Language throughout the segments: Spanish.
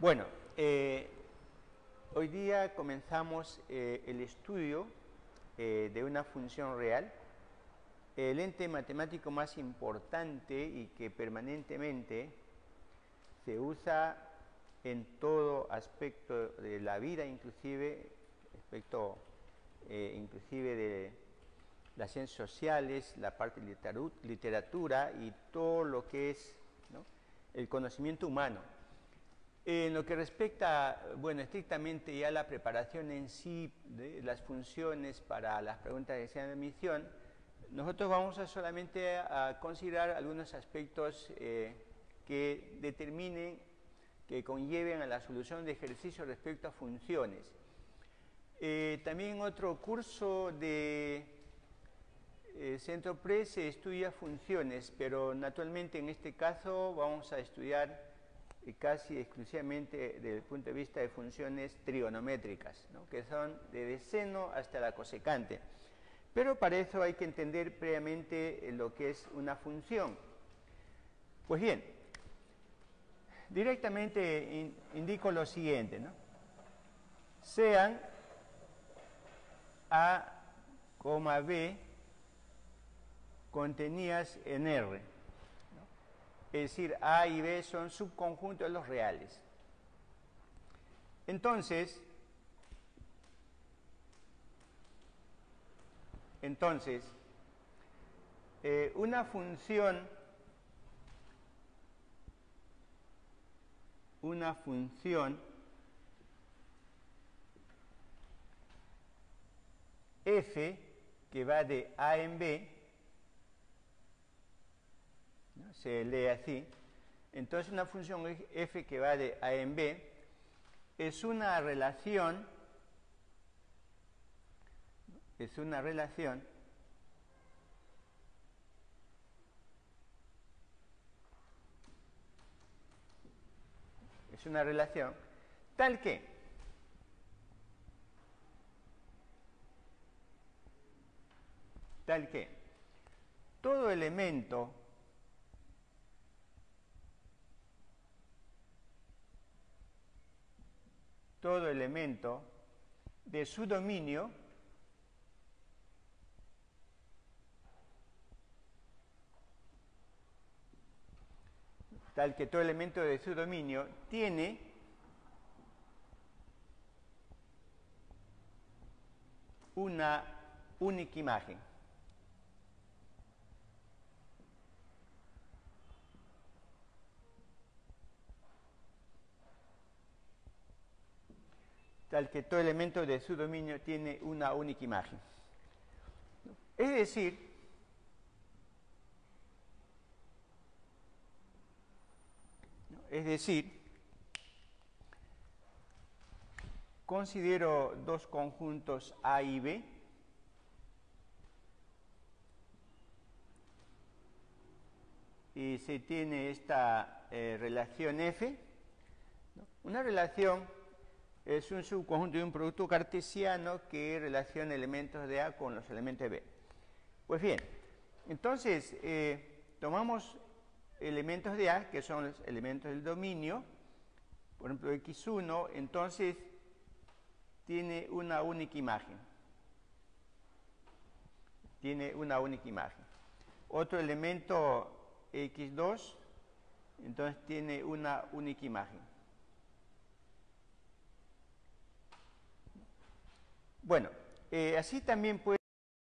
Bueno, hoy día comenzamos el estudio de una función real, el ente matemático más importante y que permanentemente se usa en todo aspecto de la vida, inclusive aspecto inclusive de las ciencias sociales, la parte de literatura y todo lo que es, ¿no?, el conocimiento humano. En lo que respecta, bueno, estrictamente ya la preparación en sí de las funciones para las preguntas de examen de admisión, nosotros vamos a solamente a considerar algunos aspectos que determinen, que conlleven a la solución de ejercicios respecto a funciones. También otro curso de Centro Pre se estudia funciones, pero naturalmente en este caso vamos a estudiar casi exclusivamente desde el punto de vista de funciones trigonométricas, ¿no?, que son desde seno hasta la cosecante. Pero para eso hay que entender previamente lo que es una función. Pues bien, directamente indico lo siguiente, ¿no? Sean A, B contenidas en R. Es decir, A y B son subconjuntos de los reales. Entonces, una función f que va de A en B, ¿no?, se lee así. Entonces una función f que va de A en B es una relación, tal que todo elemento de su dominio tiene una única imagen. Tal que todo elemento de su dominio tiene una única imagen. Es decir, considero dos conjuntos A y B, y se tiene esta relación F, ¿no? Una relación es un subconjunto de un producto cartesiano que relaciona elementos de A con los elementos de B. Pues bien, entonces tomamos elementos de A, que son los elementos del dominio, por ejemplo X1, entonces tiene una única imagen. Otro elemento X2, entonces tiene una única imagen. Bueno, así también puede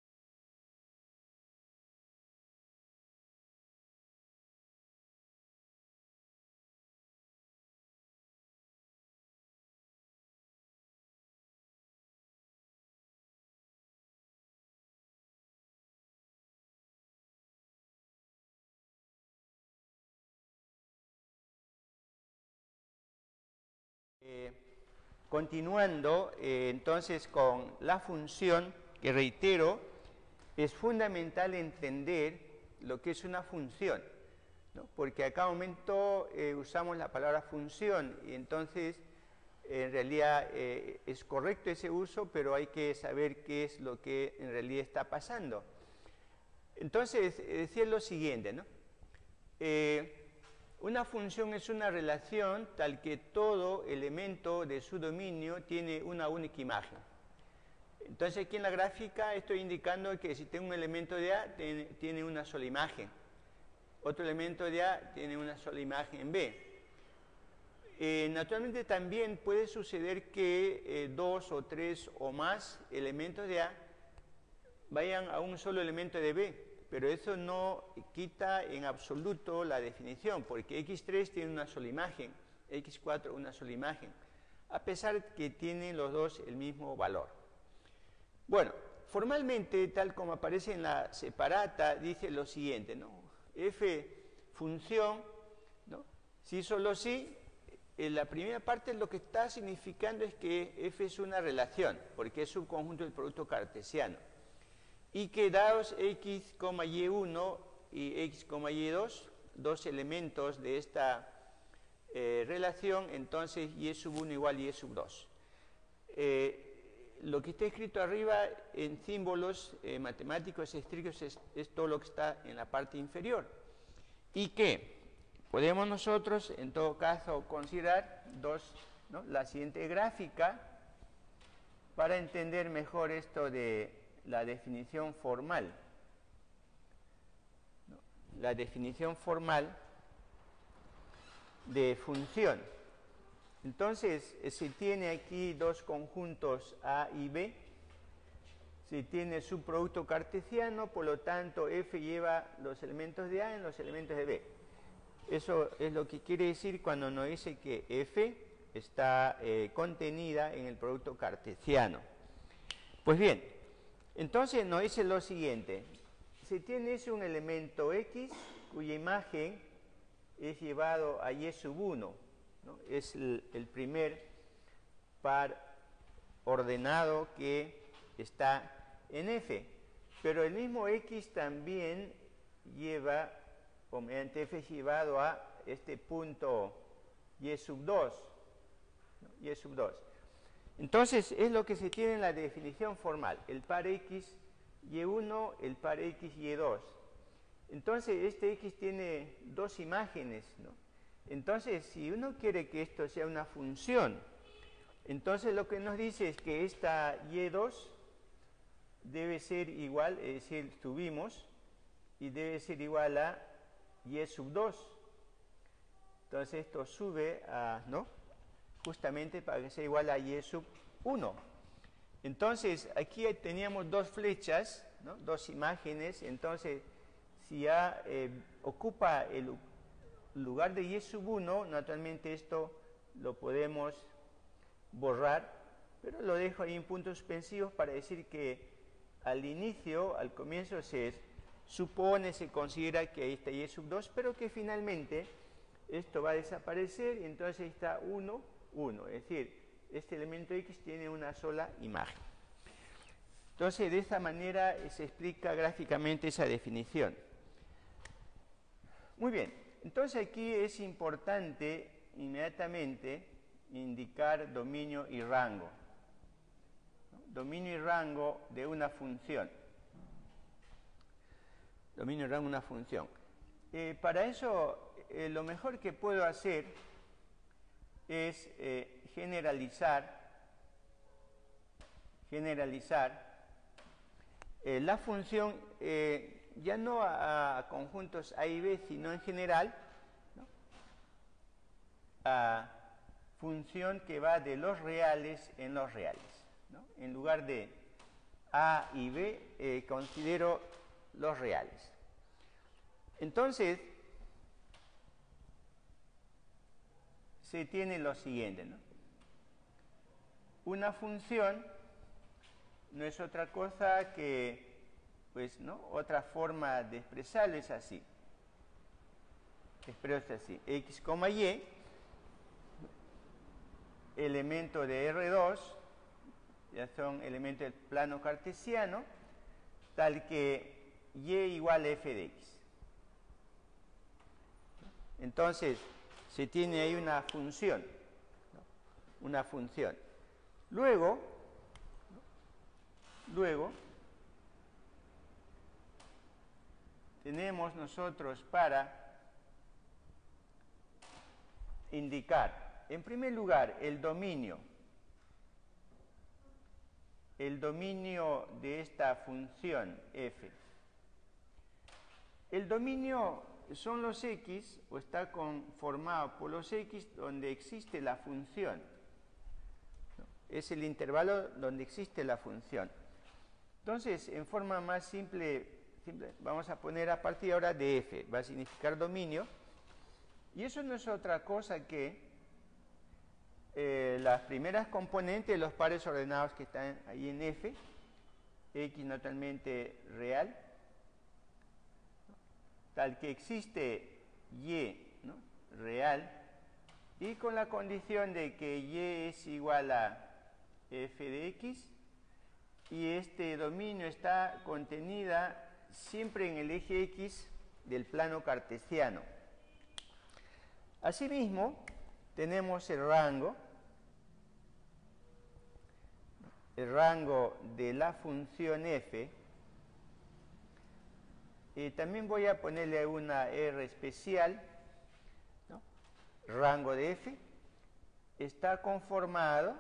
continuando entonces con la función, que reitero, es fundamental entender lo que es una función, ¿no?, porque a cada momento usamos la palabra función y entonces en realidad es correcto ese uso, pero hay que saber qué es lo que en realidad está pasando. Entonces, decir lo siguiente, ¿no? Una función es una relación tal que todo elemento de su dominio tiene una única imagen. Entonces aquí en la gráfica estoy indicando que si tengo un elemento de A, tiene una sola imagen. Otro elemento de A tiene una sola imagen en B. Naturalmente también puede suceder que 2 o 3 o más elementos de A vayan a un solo elemento de B, pero eso no quita en absoluto la definición, porque X3 tiene una sola imagen, X4 una sola imagen, a pesar que tienen los dos el mismo valor. Bueno, formalmente, tal como aparece en la separata, dice lo siguiente, ¿no? F función, ¿no? Si solo si, en la primera parte lo que está significando es que F es una relación, porque es un conjunto del producto cartesiano. Y que dados X, Y1 y X, Y2, dos elementos de esta relación, entonces Y sub 1 igual a Y sub 2. Lo que está escrito arriba en símbolos matemáticos estrictos es todo lo que está en la parte inferior. Y que podemos nosotros, en todo caso, considerar ¿no? La siguiente gráfica para entender mejor esto de la definición formal. ¿No? La definición formal de función. Entonces, se tiene aquí dos conjuntos A y B. Se tiene su producto cartesiano, por lo tanto, F lleva los elementos de A en los elementos de B. Eso es lo que quiere decir cuando nos dice que F está contenida en el producto cartesiano. Pues bien, entonces nos dice lo siguiente. Se tiene un elemento X cuya imagen es llevado a Y sub 1, ¿no? Es el primer par ordenado que está en F. Pero el mismo X también lleva, o mediante F es llevado a este punto Y sub 2. ¿No? Y sub 2. Entonces, es lo que se tiene en la definición formal, el par X, Y1, el par X, Y2. Entonces, este X tiene dos imágenes, ¿no? Entonces, si uno quiere que esto sea una función, entonces lo que nos dice es que esta Y2 debe ser igual, es decir, subimos, y debe ser igual a Y sub 2. Entonces, esto sube a, ¿no? Justamente para que sea igual a Y sub 1. Entonces, aquí teníamos dos flechas, ¿no? Dos imágenes. Entonces, si A ocupa el lugar de Y sub 1, naturalmente esto lo podemos borrar, pero lo dejo ahí en puntos suspensivos para decir que al inicio, al comienzo, se supone, se considera que ahí está Y sub 2, pero que finalmente esto va a desaparecer y entonces está 1, 1. Es decir, este elemento X tiene una sola imagen. Entonces, de esta manera se explica gráficamente esa definición. Muy bien, entonces aquí es importante inmediatamente indicar dominio y rango. ¿No? Dominio y rango de una función. Dominio y rango de una función. Para eso, lo mejor que puedo hacer es generalizar la función ya no a conjuntos A y B, sino en general, ¿no? A función que va de los reales en los reales, ¿no? En lugar de A y B, considero los reales. Entonces, se tiene lo siguiente, ¿no? Una función no es otra cosa que, pues, ¿no? Otra forma de expresarlo es así. Expreso así. X, Y, elemento de R2, ya son elementos del plano cartesiano, tal que Y igual a f de X. Entonces, se tiene ahí una función, ¿no? Una función. Luego, tenemos nosotros para indicar, en primer lugar, el dominio de esta función f. El dominio son los x, o está conformado por los x donde existe la función. Es el intervalo donde existe la función. Entonces, en forma más simple, vamos a poner a partir de ahora de f, va a significar dominio, y eso no es otra cosa que las primeras componentes de los pares ordenados que están ahí en f, x naturalmente real, tal que existe y, ¿no?, real, y con la condición de que y es igual a f de x, y este dominio está contenida siempre en el eje x del plano cartesiano. Asimismo, tenemos el rango de la función f. También voy a ponerle una R especial, ¿no? Rango de f está conformado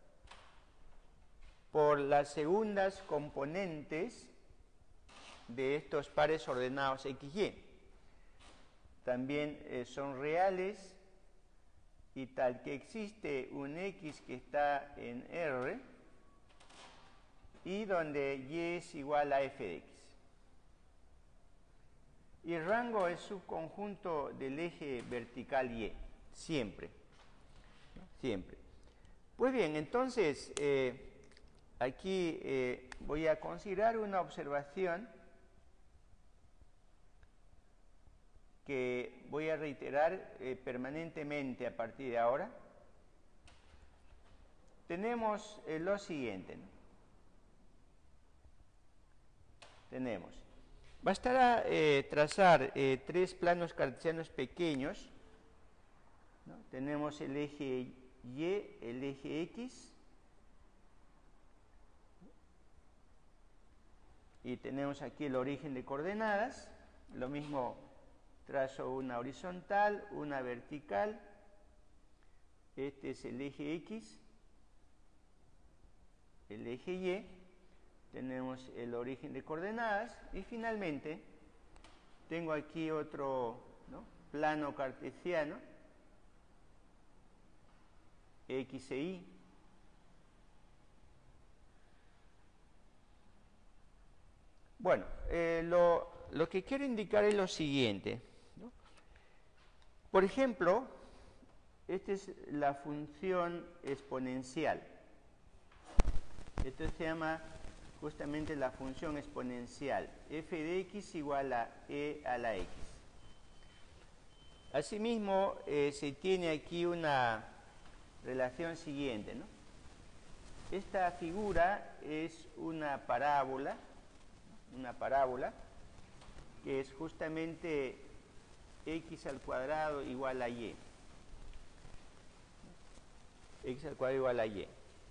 por las segundas componentes de estos pares ordenados XY. También son reales, y tal que existe un X que está en R y donde Y es igual a f de X. Y el rango es subconjunto del eje vertical Y, siempre. Siempre. Pues bien, entonces, aquí voy a considerar una observación que voy a reiterar permanentemente a partir de ahora. Tenemos lo siguiente, ¿no? Bastará trazar tres planos cartesianos pequeños, ¿no? Tenemos el eje Y, el eje X, y tenemos aquí el origen de coordenadas. Lo mismo, trazo una horizontal, una vertical. Este es el eje X, el eje Y. Tenemos el origen de coordenadas, y finalmente tengo aquí otro, ¿no?, plano cartesiano, X e Y. Bueno, lo que quiero indicar es lo siguiente, ¿no? Por ejemplo, esta es la función exponencial. Esto se llama justamente la función exponencial, f de x igual a e a la x. Asimismo, se tiene aquí una relación siguiente, ¿no? Esta figura es una parábola que es justamente x al cuadrado igual a y. X al cuadrado igual a y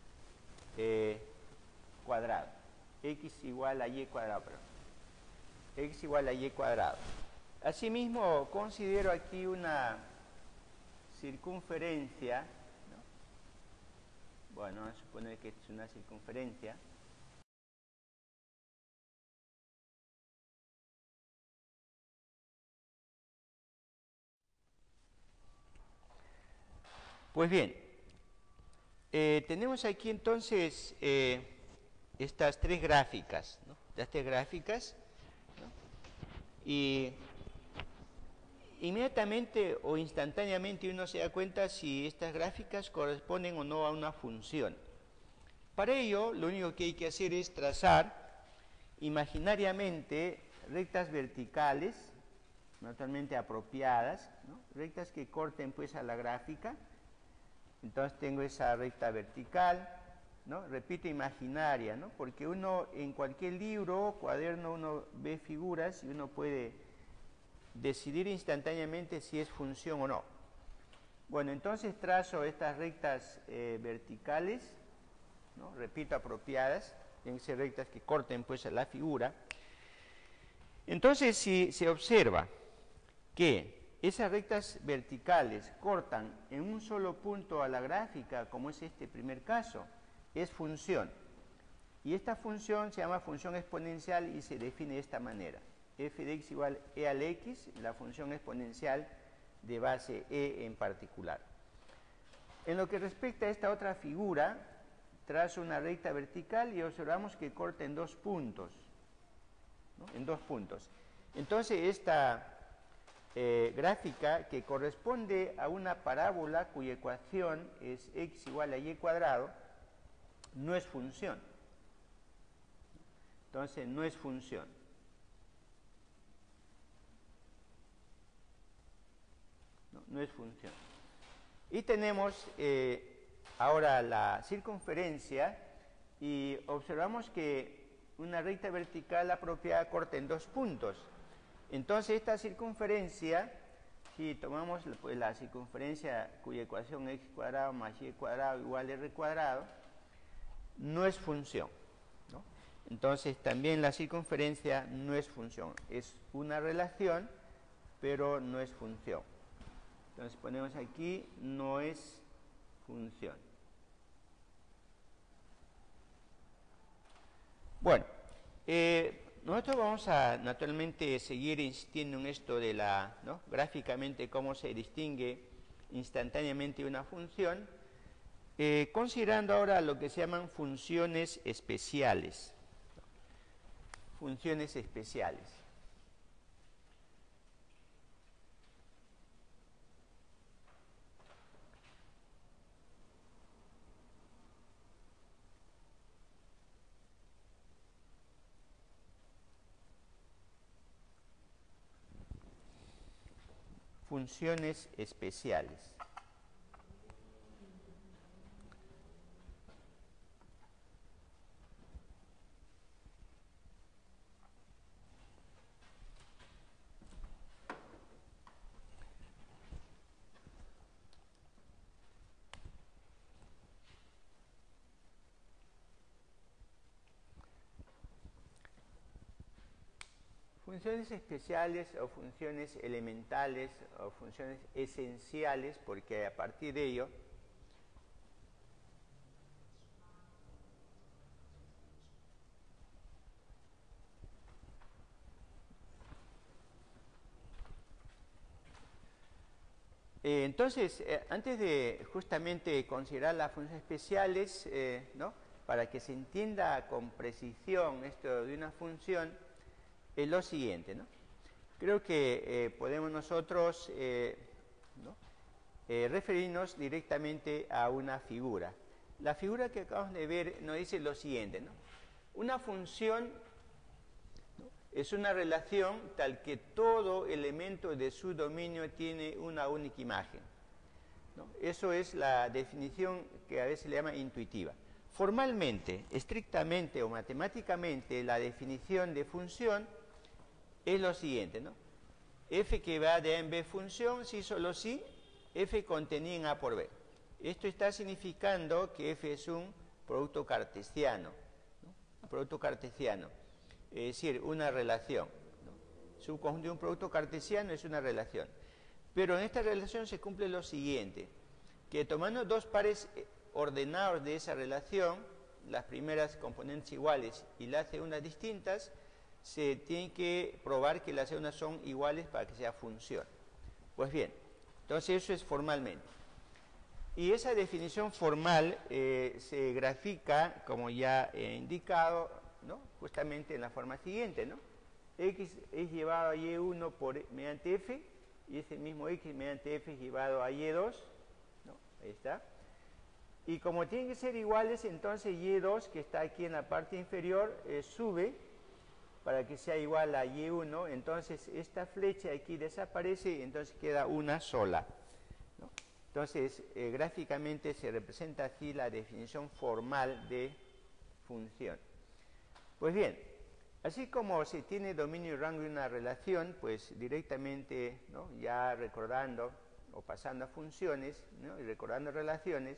cuadrado. X igual a y cuadrado, perdón. X igual a y cuadrado. Asimismo, considero aquí una circunferencia, ¿no? Bueno, vamos a suponer que es una circunferencia. Pues bien, tenemos aquí entonces estas tres gráficas, ¿no? ¿No? Y inmediatamente o instantáneamente uno se da cuenta si estas gráficas corresponden o no a una función. Para ello, lo único que hay que hacer es trazar imaginariamente rectas verticales, naturalmente apropiadas, ¿no? Rectas que corten pues a la gráfica. Entonces tengo esa recta vertical, ¿no? Repito, imaginaria, ¿no? Porque uno en cualquier libro, cuaderno, uno ve figuras y uno puede decidir instantáneamente si es función o no. Bueno, entonces trazo estas rectas verticales, ¿no? Repito, apropiadas, tienen que ser rectas que corten pues a la figura. Entonces, si se observa que esas rectas verticales cortan en un solo punto a la gráfica, como es este primer caso, es función. Y esta función se llama función exponencial y se define de esta manera. F de x igual e al x, la función exponencial de base e en particular. En lo que respecta a esta otra figura, trazo una recta vertical y observamos que corta en 2 puntos, ¿no? En 2 puntos. Entonces esta gráfica, que corresponde a una parábola cuya ecuación es x igual a y cuadrado, no es función. Entonces no es función. No es función. Y tenemos ahora la circunferencia y observamos que una recta vertical apropiada corta en 2 puntos. Entonces esta circunferencia, si tomamos pues, la circunferencia cuya ecuación x cuadrado más y cuadrado igual a r cuadrado, no es función, ¿no? Entonces también la circunferencia no es función, es una relación, pero no es función. Entonces ponemos aquí, no es función. Bueno, nosotros vamos a naturalmente seguir insistiendo en esto de la, ¿no? Gráficamente cómo se distingue instantáneamente una función, considerando ahora lo que se llaman funciones especiales. Funciones especiales. Funciones especiales. Funciones especiales o funciones elementales o funciones esenciales, porque a partir de ello entonces, antes de justamente considerar las funciones especiales, ¿no? Para que se entienda con precisión esto de una función, es lo siguiente, ¿no? Creo que podemos nosotros ¿no? Referirnos directamente a una figura. La figura que acabamos de ver nos dice lo siguiente, ¿no? Una función, ¿no? Es una relación tal que todo elemento de su dominio tiene una única imagen, ¿no? Eso es la definición que a veces le llama intuitiva. Formalmente, estrictamente o matemáticamente, la definición de función es lo siguiente, ¿no? F que va de A en B función si solo si F contenida en A por B. Esto está significando que F es un producto cartesiano, ¿no? Un producto cartesiano, es decir, una relación, ¿no? Subconjunto de un producto cartesiano es una relación. Pero en esta relación se cumple lo siguiente, que tomando dos pares ordenados de esa relación, las primeras componentes iguales y las segundas distintas, se tiene que probar que las segundas son iguales para que sea función. Pues bien, entonces eso es formalmente. Y esa definición formal se grafica, como ya he indicado, ¿no? Justamente en la forma siguiente, ¿no? X es llevado a Y1 mediante F, y ese mismo X mediante F es llevado a Y2, ¿no? Ahí está. Y como tienen que ser iguales, entonces Y2, que está aquí en la parte inferior, sube para que sea igual a Y1, entonces esta flecha aquí desaparece y entonces queda una sola, ¿no? Entonces, gráficamente se representa así la definición formal de función. Pues bien, así como se tiene dominio y rango de una relación, pues directamente, ¿no? Ya recordando o pasando a funciones, ¿no? Y recordando relaciones,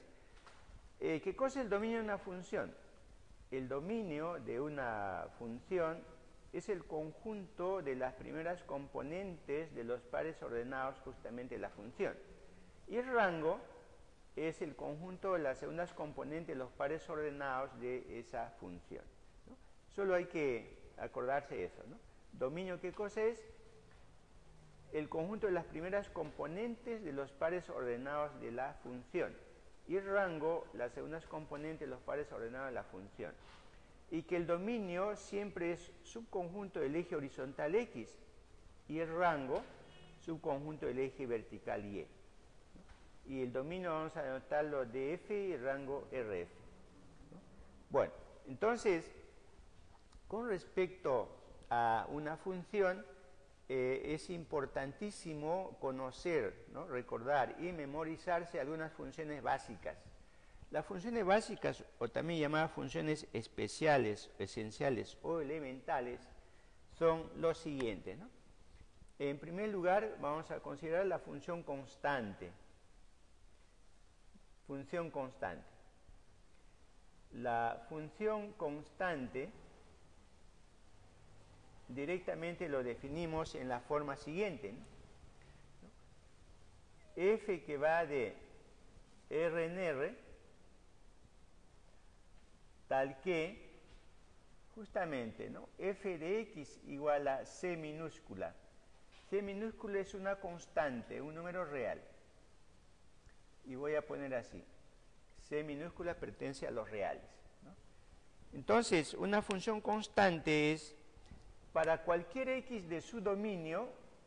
¿qué cosa es el dominio de una función? El dominio de una función es el conjunto de las primeras componentes de los pares ordenados justamente de la función. Y el rango es el conjunto de las segundas componentes de los pares ordenados de esa función, ¿no? Solo hay que acordarse de eso, ¿no? Dominio, ¿qué cosa es? El conjunto de las primeras componentes de los pares ordenados de la función. Y el rango, las segundas componentes de los pares ordenados de la función. Y que el dominio siempre es subconjunto del eje horizontal X y el rango subconjunto del eje vertical Y. Y el dominio vamos a denotarlo df y el rango rf. Bueno, entonces, con respecto a una función, es importantísimo conocer, ¿no? Recordar y memorizarse algunas funciones básicas. Las funciones básicas, o también llamadas funciones especiales, esenciales o elementales, son los siguientes, ¿no? En primer lugar, vamos a considerar la función constante. Función constante. La función constante directamente lo definimos en la forma siguiente, ¿no? F que va de R en R, tal que, justamente, ¿no? F de X igual a C minúscula. C minúscula es una constante, un número real. Y voy a poner así. C minúscula pertenece a los reales, ¿no? Entonces, una función constante es, para cualquier X de su dominio,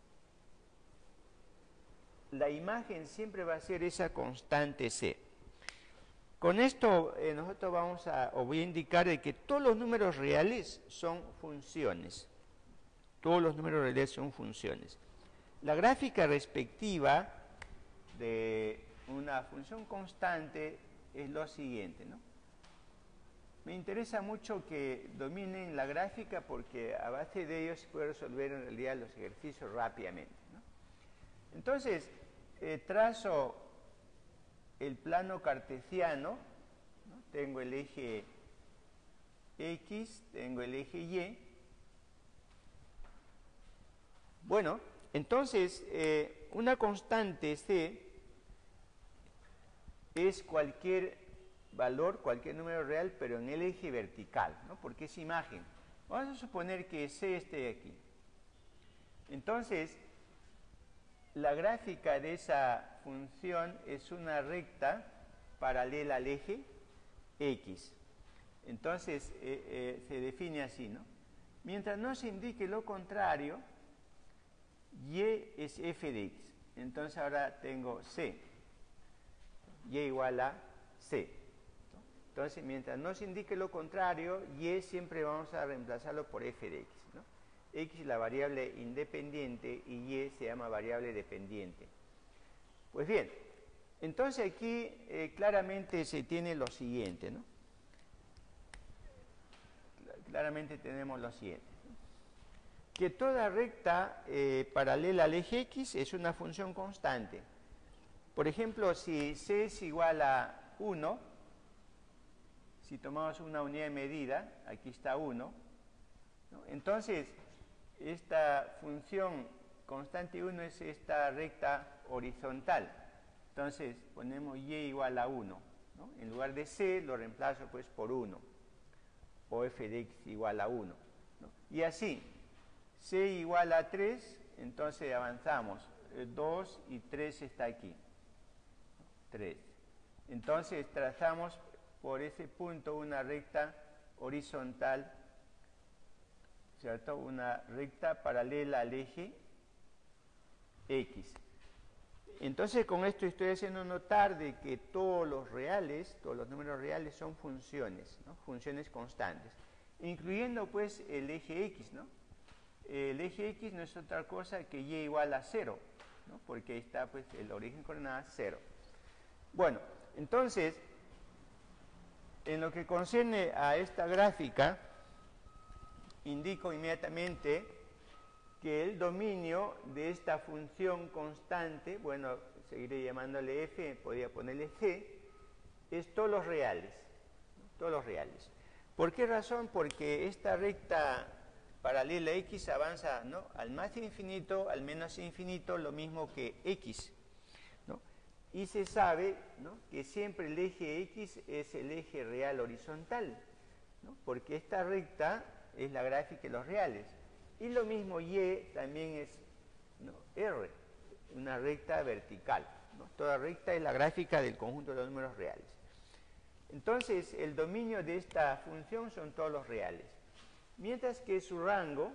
la imagen siempre va a ser esa constante C. Con esto nosotros voy a indicar de que todos los números reales son funciones. Todos los números reales son funciones. La gráfica respectiva de una función constante es lo siguiente, ¿no? Me interesa mucho que dominen la gráfica porque a base de ello se puede resolver en realidad los ejercicios rápidamente, ¿no? Entonces, trazo el plano cartesiano, ¿no? Tengo el eje X, tengo el eje Y. Bueno, entonces, una constante C es cualquier valor, cualquier número real, pero en el eje vertical, ¿no? Porque es imagen. Vamos a suponer que C esté aquí. Entonces, la gráfica de esa función es una recta paralela al eje X. Entonces, se define así, ¿no? Mientras no se indique lo contrario, Y es f de X. Entonces, ahora tengo C. Y igual a C. Entonces, mientras no se indique lo contrario, Y siempre vamos a reemplazarlo por f de X, ¿no? X es la variable independiente y Y se llama variable dependiente. Pues bien, entonces aquí claramente se tiene lo siguiente, ¿no? Claramente tenemos lo siguiente, ¿no? Que toda recta paralela al eje X es una función constante. Por ejemplo, si C es igual a 1, si tomamos una unidad de medida, aquí está 1, ¿no? Entonces, esta función constante 1 es esta recta horizontal. Entonces, ponemos Y igual a 1, ¿no? En lugar de C, lo reemplazo pues por 1, o f de X igual a 1, ¿no? Y así, C igual a 3, entonces avanzamos, 2 y 3 está aquí, 3. Entonces, trazamos por ese punto una recta horizontal, ¿cierto? Una recta paralela al eje X. Entonces, con esto estoy haciendo notar de que todos los reales, todos los números reales son funciones, ¿no? Funciones constantes, incluyendo pues el eje X, ¿no? El eje X no es otra cosa que Y igual a 0, ¿no? Porque ahí está pues el origen coordenada 0. Bueno, entonces, en lo que concierne a esta gráfica, indico inmediatamente que el dominio de esta función constante, bueno, seguiré llamándole f, podría ponerle g, es todos los reales, ¿no? Todos los reales. ¿Por qué razón? Porque esta recta paralela a x avanza, ¿no?, al más infinito, al menos infinito, lo mismo que x, ¿no? Y se sabe, ¿no?, que siempre el eje x es el eje real horizontal, ¿no?, porque esta recta es la gráfica de los reales. Y lo mismo y también es, ¿no?, r, una recta vertical, ¿no? Toda recta es la gráfica del conjunto de los números reales. Entonces, el dominio de esta función son todos los reales. Mientras que su rango,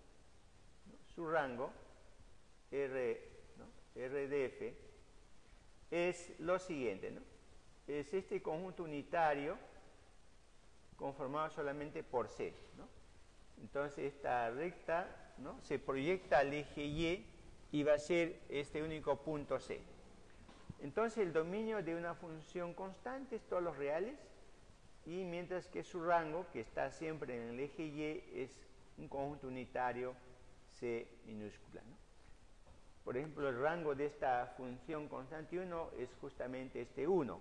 R, ¿no?, R de f, es lo siguiente, ¿no? Es este conjunto unitario conformado solamente por C, ¿no? Entonces esta recta, ¿no?, se proyecta al eje y va a ser este único punto C. Entonces el dominio de una función constante es todos los reales, y mientras que su rango, que está siempre en el eje y, es un conjunto unitario C minúscula, ¿no? Por ejemplo, el rango de esta función constante 1 es justamente este 1.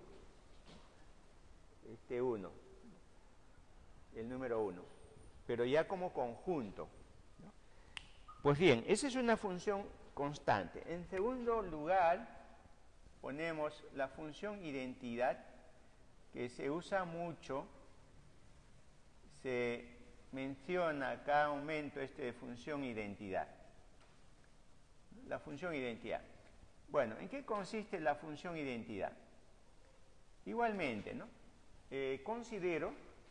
Este 1. El número 1. Pero ya como conjunto, ¿no? Pues bien, esa es una función constante. En segundo lugar, ponemos la función identidad, que se usa mucho. Se menciona cada momento de función identidad. La función identidad. Bueno, ¿en qué consiste la función identidad? Igualmente, ¿no? Considero,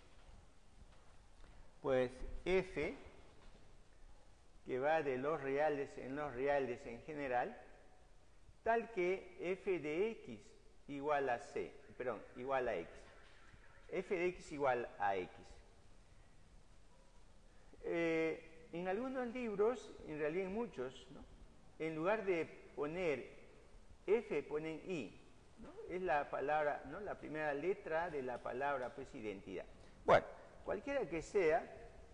pues, f, que va de los reales en general, tal que f de x igual a c, perdón, igual a x. F de x igual a x. En algunos libros, en realidad en muchos, ¿no?, en lugar de poner f, ponen i, ¿no? Es la palabra, ¿no?, la primera letra de la palabra, pues, identidad. Bueno, cualquiera que sea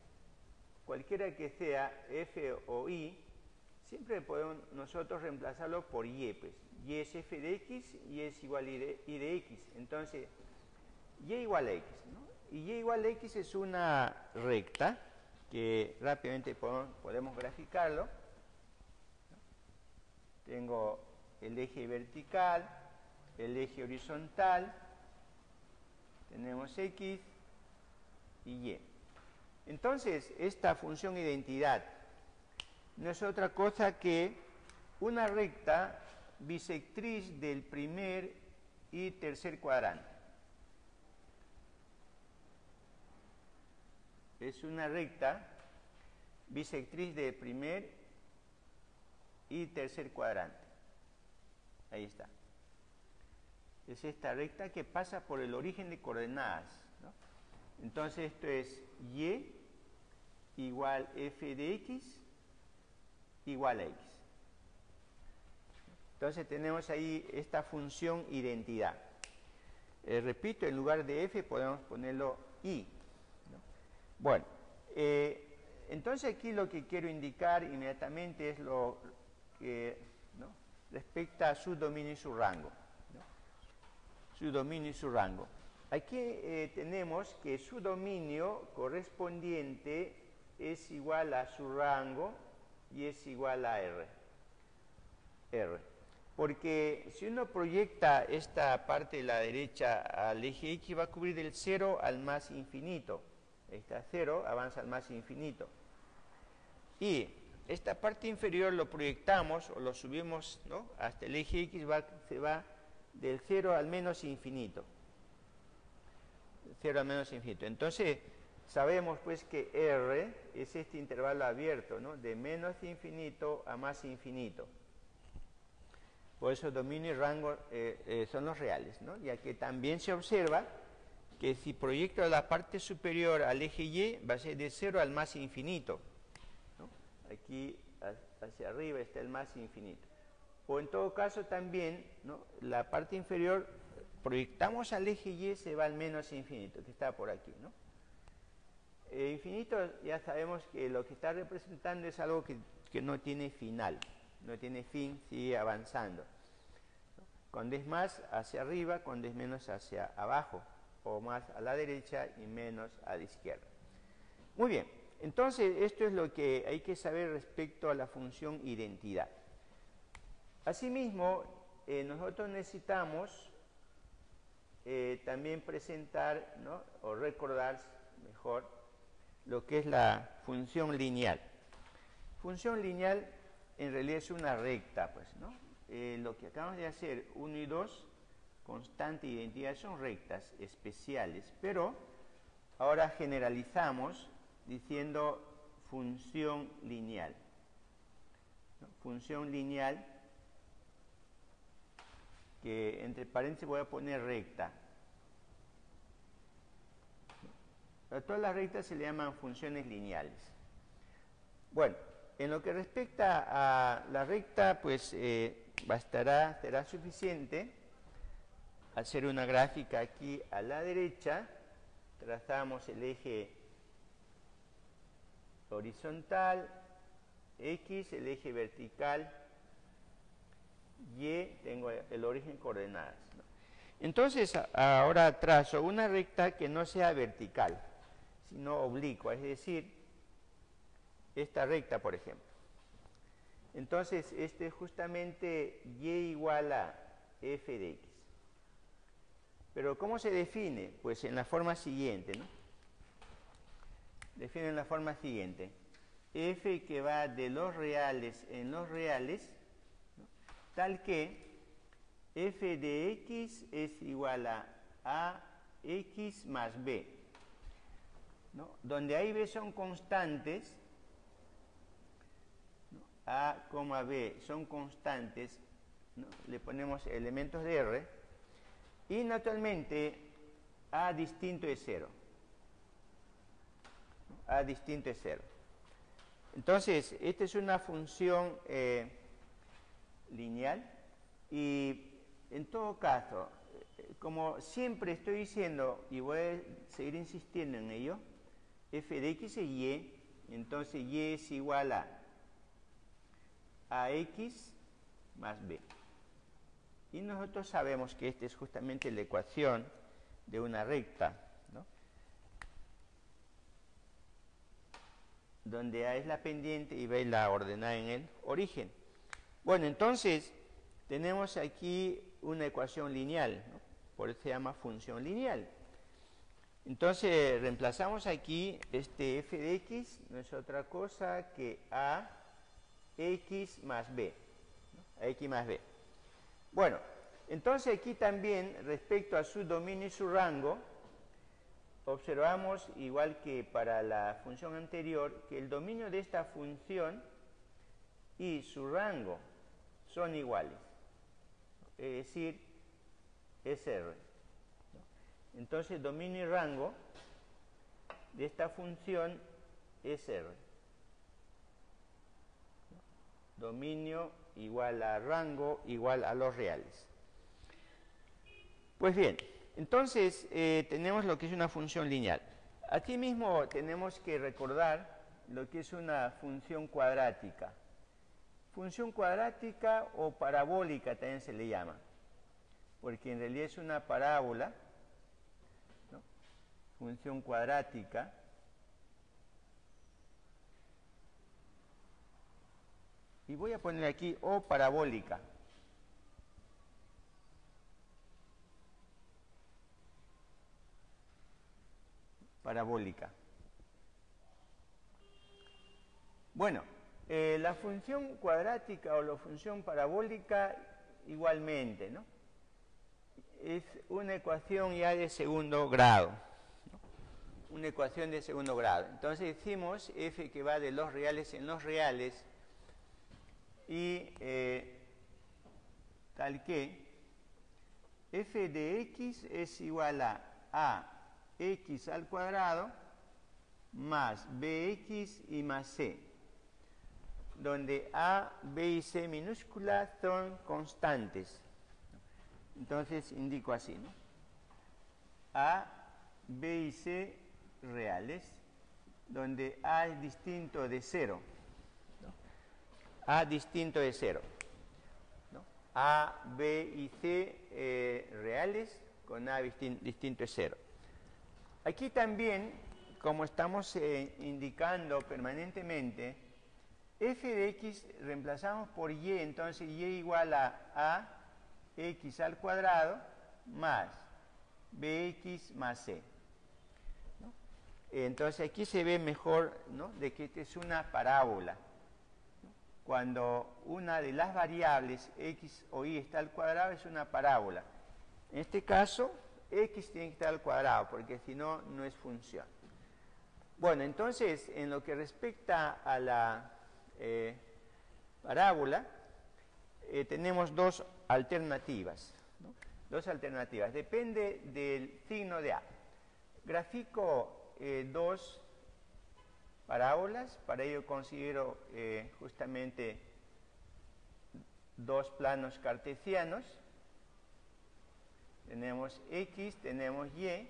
f o i, siempre podemos nosotros reemplazarlo por y, pues. Y es f de x y es igual a i de x. Entonces, y igual a x, ¿no? Y y igual a x es una recta que rápidamente podemos graficarlo. Tengo el eje vertical, el eje horizontal, tenemos x y y. Entonces, esta función identidad no es otra cosa que una recta bisectriz del primer y tercer cuadrante. Es una recta bisectriz del primer y tercer cuadrante. Ahí está. Es esta recta que pasa por el origen de coordenadas, ¿no? Entonces esto es y igual f de x igual a x. Entonces tenemos ahí esta función identidad. Repito, en lugar de f podemos ponerlo i, ¿no? Bueno, entonces aquí lo que quiero indicar inmediatamente es lo que, ¿no?, respecta a su dominio y su rango, ¿no? Su dominio y su rango. Aquí tenemos que su dominio correspondiente es igual a su rango y es igual a r. Porque si uno proyecta esta parte de la derecha al eje x, va a cubrir del 0 al más infinito. Está 0, avanza al más infinito. Y esta parte inferior lo proyectamos o lo subimos, ¿no?, hasta el eje x, se va del 0 al menos infinito. 0 al menos infinito. Entonces, sabemos pues que R es este intervalo abierto, ¿no?, de menos infinito a más infinito. Por eso dominio y rango son los reales, ¿no? Ya que también se observa que si proyecto la parte superior al eje Y, va a ser de 0 al más infinito, ¿no? Aquí hacia arriba está el más infinito. O en todo caso también, ¿no?, la parte inferior proyectamos al eje Y, se va al menos infinito, que está por aquí, ¿no? Infinito, ya sabemos que lo que está representando es algo que no tiene final, no tiene fin, sigue avanzando. Cuando es más hacia arriba, cuando es menos hacia abajo, o más a la derecha y menos a la izquierda. Muy bien, Entonces, esto es lo que hay que saber respecto a la función identidad. Asimismo, nosotros necesitamos también presentar, ¿no?, o recordar mejor lo que es la función lineal. Función lineal en realidad es una recta, pues, ¿no? Lo que acabamos de hacer, 1 y 2, constante e identidad, son rectas especiales, pero ahora generalizamos diciendo función lineal, ¿no? Función lineal, que entre paréntesis voy a poner recta. A todas las rectas se le llaman funciones lineales. Bueno, en lo que respecta a la recta, pues será suficiente hacer una gráfica aquí a la derecha. Trazamos el eje horizontal, X, el eje vertical, Y, tengo el origen coordenadas, ¿no? Entonces, ahora trazo una recta que no sea vertical, sino oblicua, es decir, esta recta, por ejemplo. Entonces, este es justamente Y igual a f de x. Pero, ¿cómo se define? Pues en la forma siguiente, ¿no? Define en la forma siguiente. F que va de los reales en los reales, ¿no?, tal que f de x es igual a x más b, ¿no?, donde A y B son constantes, ¿no?, A, B son constantes, ¿no?, le ponemos elementos de R, y naturalmente A distinto es 0. A distinto es 0. Entonces, esta es una función lineal, y en todo caso, como siempre estoy diciendo, y voy a seguir insistiendo en ello, f de x es y, entonces y es igual a x más b. Y nosotros sabemos que esta es justamente la ecuación de una recta, ¿no?, donde A es la pendiente y B es la ordenada en el origen. Bueno, entonces tenemos aquí una ecuación lineal, ¿no?, por eso se llama función lineal. Entonces reemplazamos aquí este f de x, no es otra cosa que a x más b, ¿no?, a x más b. Bueno, entonces aquí también, respecto a su dominio y su rango, observamos, igual que para la función anterior, que el dominio de esta función y su rango son iguales, es decir, es R, ¿no? Entonces, dominio y rango de esta función es R, ¿no? Dominio igual a rango igual a los reales. Pues bien, entonces tenemos lo que es una función lineal. Aquí mismo tenemos que recordar lo que es una función cuadrática. Función cuadrática o parabólica también se le llama, porque en realidad es una parábola, ¿no?, función cuadrática. Y voy a poner aquí o parabólica. Parabólica. Bueno, la función cuadrática o la función parabólica igualmente, ¿no?, es una ecuación ya de segundo grado, ¿no?, una ecuación de segundo grado. Entonces decimos f que va de los reales en los reales, y tal que f de x es igual a x al cuadrado más bx y más c, donde a, b y c minúsculas son constantes. Entonces indico así, ¿no?, a, b y c reales, donde a es distinto de 0, ¿no?, a distinto de 0, ¿no?, a, b y c reales con a distinto de 0. Aquí también como estamos indicando permanentemente, f de x reemplazamos por y, entonces y igual a x al cuadrado más bx más c. ¿No? Entonces aquí se ve mejor, ¿no?, de que esta es una parábola. Cuando una de las variables x o y está al cuadrado es una parábola. En este caso, x tiene que estar al cuadrado, porque si no, no es función. Bueno, entonces, en lo que respecta a la parábola, tenemos dos alternativas, ¿no? Dos alternativas. Depende del signo de A. Grafico dos parábolas. Para ello considero justamente dos planos cartesianos. Tenemos X, tenemos Y,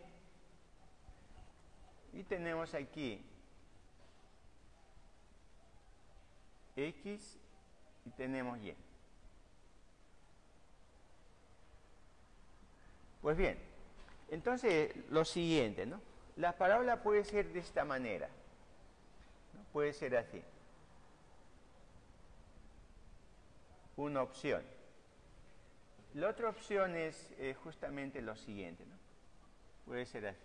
y tenemos aquí X y tenemos Y. Pues bien, entonces lo siguiente, ¿no? La parábola puede ser de esta manera, ¿no? Puede ser así. Una opción. La otra opción es justamente lo siguiente, ¿no? Puede ser así.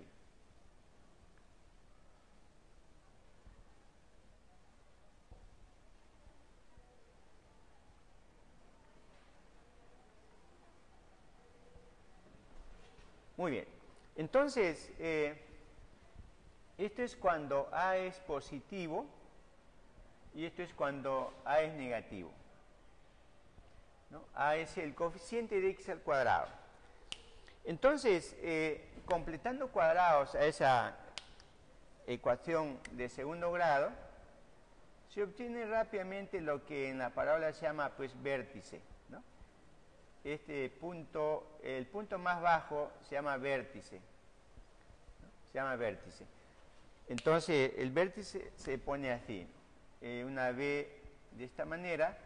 Muy bien. Entonces, esto es cuando A es positivo y esto es cuando A es negativo, ¿no? A es el coeficiente de x al cuadrado. Entonces, completando cuadrados a esa ecuación de segundo grado, se obtiene rápidamente lo que en la parábola se llama, pues, vértice, ¿no? Este punto, el punto más bajo se llama vértice, ¿no? Se llama vértice. Entonces, el vértice se pone así, una V de esta manera,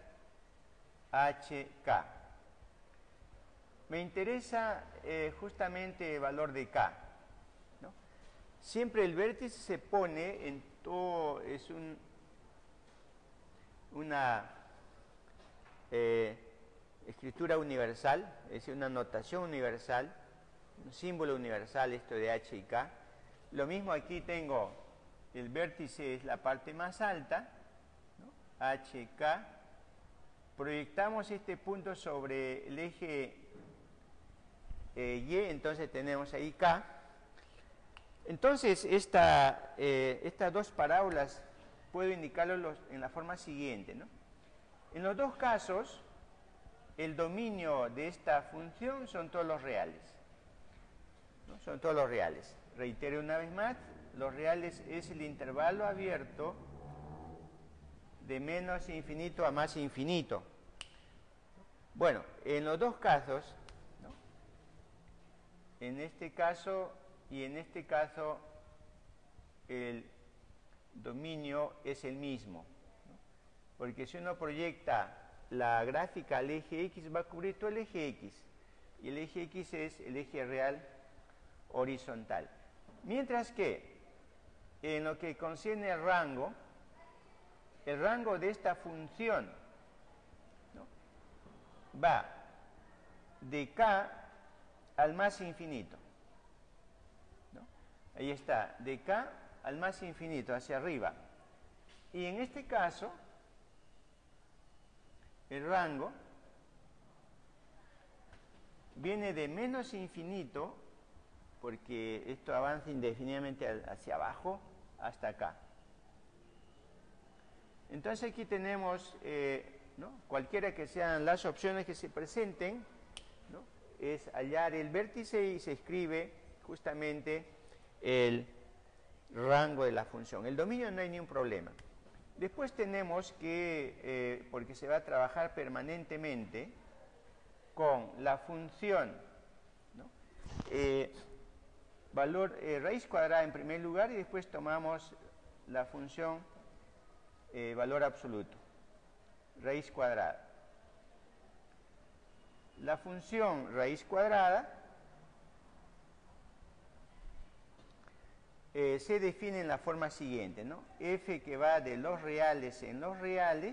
HK. Me interesa justamente el valor de K, ¿no? Siempre el vértice se pone en todo, es una escritura universal, es decir, una notación universal, un símbolo universal, esto de H y K. Lo mismo aquí tengo, el vértice es la parte más alta, ¿no? HK. Proyectamos este punto sobre el eje Y, entonces tenemos ahí K. Entonces, estas dos parábolas puedo indicarlo en la forma siguiente, ¿no? En los dos casos, el dominio de esta función son todos los reales, ¿no? Son todos los reales. Reitero una vez más, los reales es el intervalo abierto de menos infinito a más infinito. Bueno, en los dos casos, ¿no?, en este caso y en este caso, el dominio es el mismo, ¿no? Porque si uno proyecta la gráfica al eje X, va a cubrir todo el eje X, y el eje X es el eje real horizontal. Mientras que, en lo que concierne al rango, el rango de esta función, ¿no?, va de K al más infinito, ¿no? Ahí está, de K al más infinito, hacia arriba. Y en este caso, el rango viene de menos infinito, porque esto avanza indefinidamente hacia abajo, hasta acá. Entonces aquí tenemos, ¿no?, cualquiera que sean las opciones que se presenten, ¿no?, es hallar el vértice y se escribe justamente el rango de la función. El dominio no hay ningún problema. Después tenemos que, porque se va a trabajar permanentemente con la función, ¿no?, raíz cuadrada en primer lugar, y después tomamos la función valor absoluto, raíz cuadrada. La función raíz cuadrada se define en la forma siguiente, ¿no? F que va de los reales en los reales,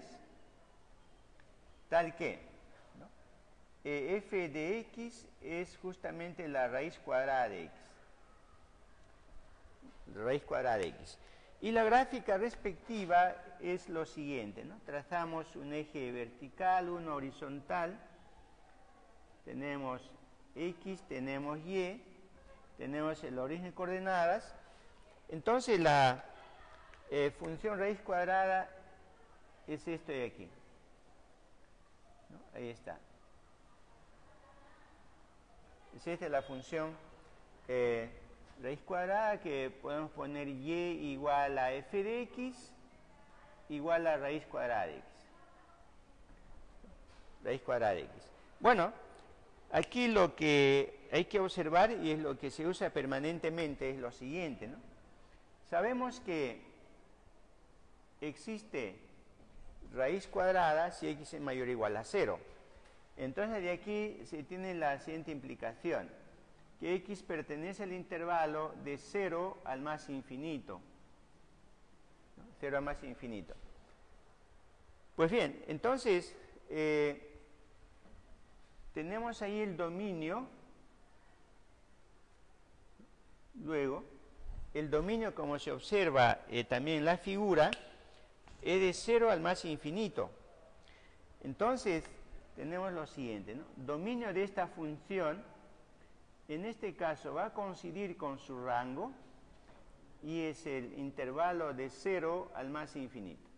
tal que, ¿no? F de x es justamente la raíz cuadrada de x. Raíz cuadrada de x. Y la gráfica respectiva es lo siguiente, ¿no? Trazamos un eje vertical, uno horizontal, tenemos x, tenemos y, tenemos el origen de coordenadas. Entonces la función raíz cuadrada es esto de aquí, ¿no? Ahí está. Es esta la función raíz cuadrada, que podemos poner y igual a f de x igual a raíz cuadrada de x. Raíz cuadrada de x. Bueno, aquí lo que hay que observar, y es lo que se usa permanentemente, es lo siguiente, ¿no? Sabemos que existe raíz cuadrada si x es mayor o igual a 0. Entonces de aquí se tiene la siguiente implicación, que x pertenece al intervalo de 0 al más infinito, ¿no? 0 al más infinito. Pues bien, entonces tenemos ahí el dominio. Luego, el dominio, como se observa también en la figura, es de 0 al más infinito. Entonces, tenemos lo siguiente, ¿no? Dominio de esta función, en este caso, va a coincidir con su rango, y es el intervalo de 0 al más infinito,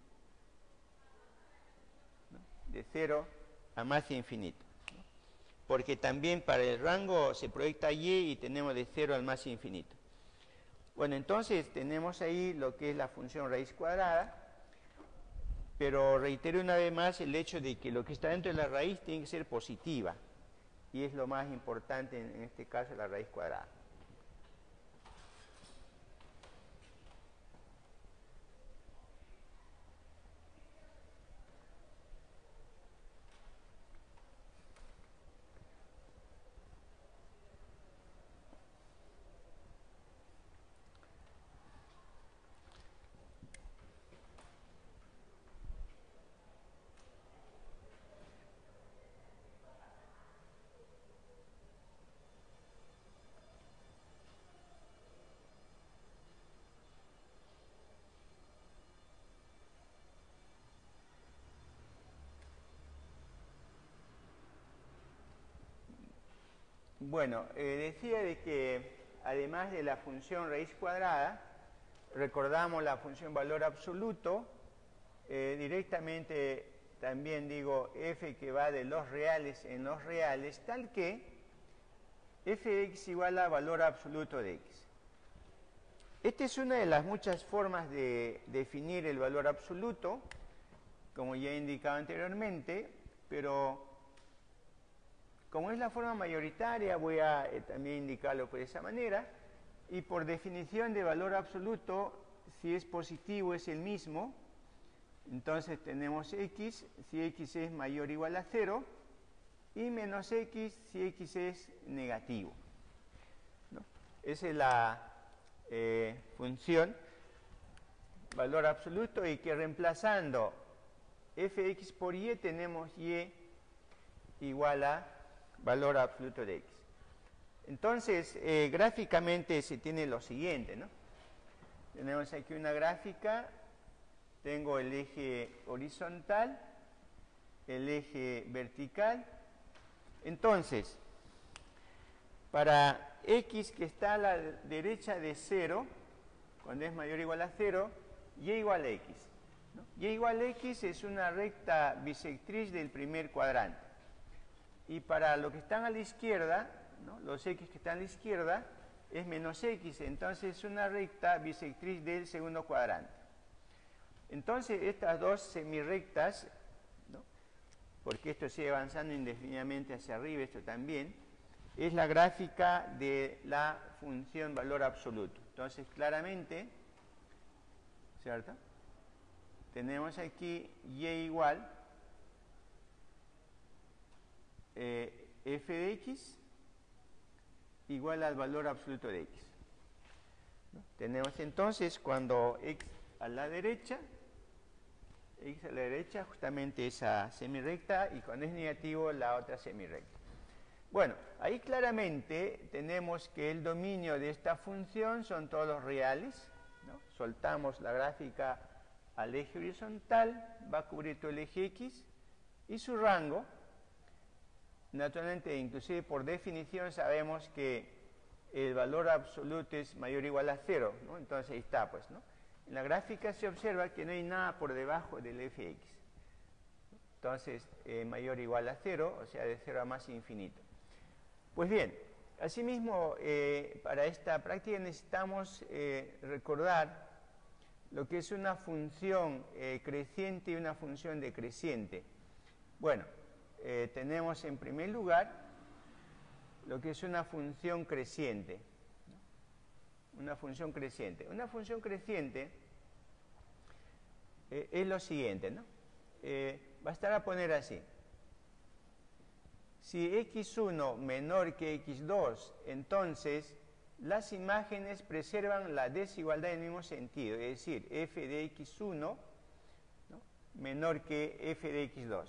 ¿no? De 0 a más infinito, ¿no? Porque también para el rango se proyecta y tenemos de 0 al más infinito. Bueno, entonces tenemos ahí lo que es la función raíz cuadrada, pero reitero una vez más el hecho de que lo que está dentro de la raíz tiene que ser positiva, y es lo más importante en este caso, la raíz cuadrada. Bueno, decía de que además de la función raíz cuadrada, recordamos la función valor absoluto, directamente también digo f que va de los reales en los reales, tal que f de x igual a valor absoluto de x. Esta es una de las muchas formas de definir el valor absoluto, como ya he indicado anteriormente, pero como es la forma mayoritaria, voy a también indicarlo por esa manera. Y por definición de valor absoluto, si es positivo es el mismo. Entonces tenemos x, si x es mayor o igual a 0, y menos x si x es negativo, ¿no? Esa es la función valor absoluto, y que reemplazando fx por y tenemos y igual a valor absoluto de x. Entonces, gráficamente se tiene lo siguiente, ¿no? Tenemos aquí una gráfica, tengo el eje horizontal, el eje vertical. Entonces, para x que está a la derecha de 0, cuando es mayor o igual a 0, y igual a x, ¿no? Y igual a x es una recta bisectriz del primer cuadrante. Y para los que están a la izquierda, ¿no? Los x que están a la izquierda, es menos x, entonces es una recta bisectriz del segundo cuadrante. Entonces estas dos semirrectas, ¿no? Porque esto sigue avanzando indefinidamente hacia arriba, esto también, es la gráfica de la función valor absoluto. Entonces claramente, ¿cierto? Tenemos aquí y igual f de x igual al valor absoluto de x. ¿no? Tenemos entonces cuando x a la derecha, justamente esa semirrecta, y cuando es negativo la otra semirrecta. Bueno, ahí claramente tenemos que el dominio de esta función son todos los reales, ¿no? Soltamos la gráfica al eje horizontal, va a cubrir todo el eje X, y su rango, naturalmente, inclusive por definición, sabemos que el valor absoluto es mayor o igual a 0, ¿no? Entonces ahí está, pues, ¿no? En la gráfica se observa que no hay nada por debajo del fx. Entonces, mayor o igual a 0, o sea, de 0 a más infinito. Pues bien, asimismo, para esta práctica necesitamos recordar lo que es una función creciente y una función decreciente. Bueno, tenemos en primer lugar lo que es una función creciente. Una función creciente. Una función creciente es lo siguiente, ¿no? Bastará poner así. Si x1 menor que x2, entonces las imágenes preservan la desigualdad en el mismo sentido, es decir, f de x1, ¿no?, menor que f de x2.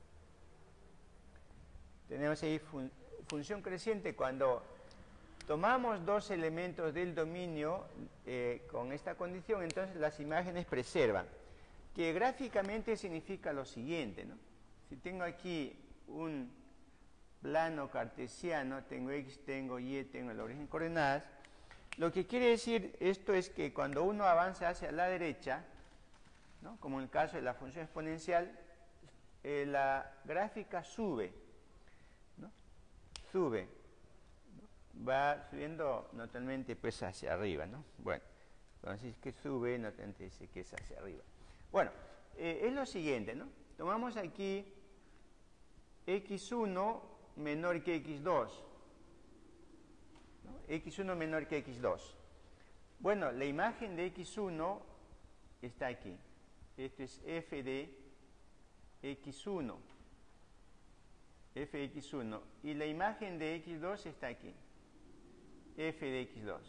Tenemos ahí función creciente cuando tomamos dos elementos del dominio con esta condición, entonces las imágenes preservan, que gráficamente significa lo siguiente, ¿no? Si tengo aquí un plano cartesiano, tengo x, tengo y, tengo el origen de coordenadas, lo que quiere decir esto es que cuando uno avanza hacia la derecha, ¿no?, como en el caso de la función exponencial, la gráfica sube, ¿no? Sube, ¿no? Va subiendo naturalmente pues hacia arriba, ¿no? Bueno, entonces que sube, naturalmente dice que es hacia arriba. Bueno, es lo siguiente, ¿no? Tomamos aquí x1 menor que x2, ¿no? x1 menor que x2. Bueno, la imagen de x1 está aquí. Esto es f de x1. F de x1. Y la imagen de x2 está aquí. F de x2.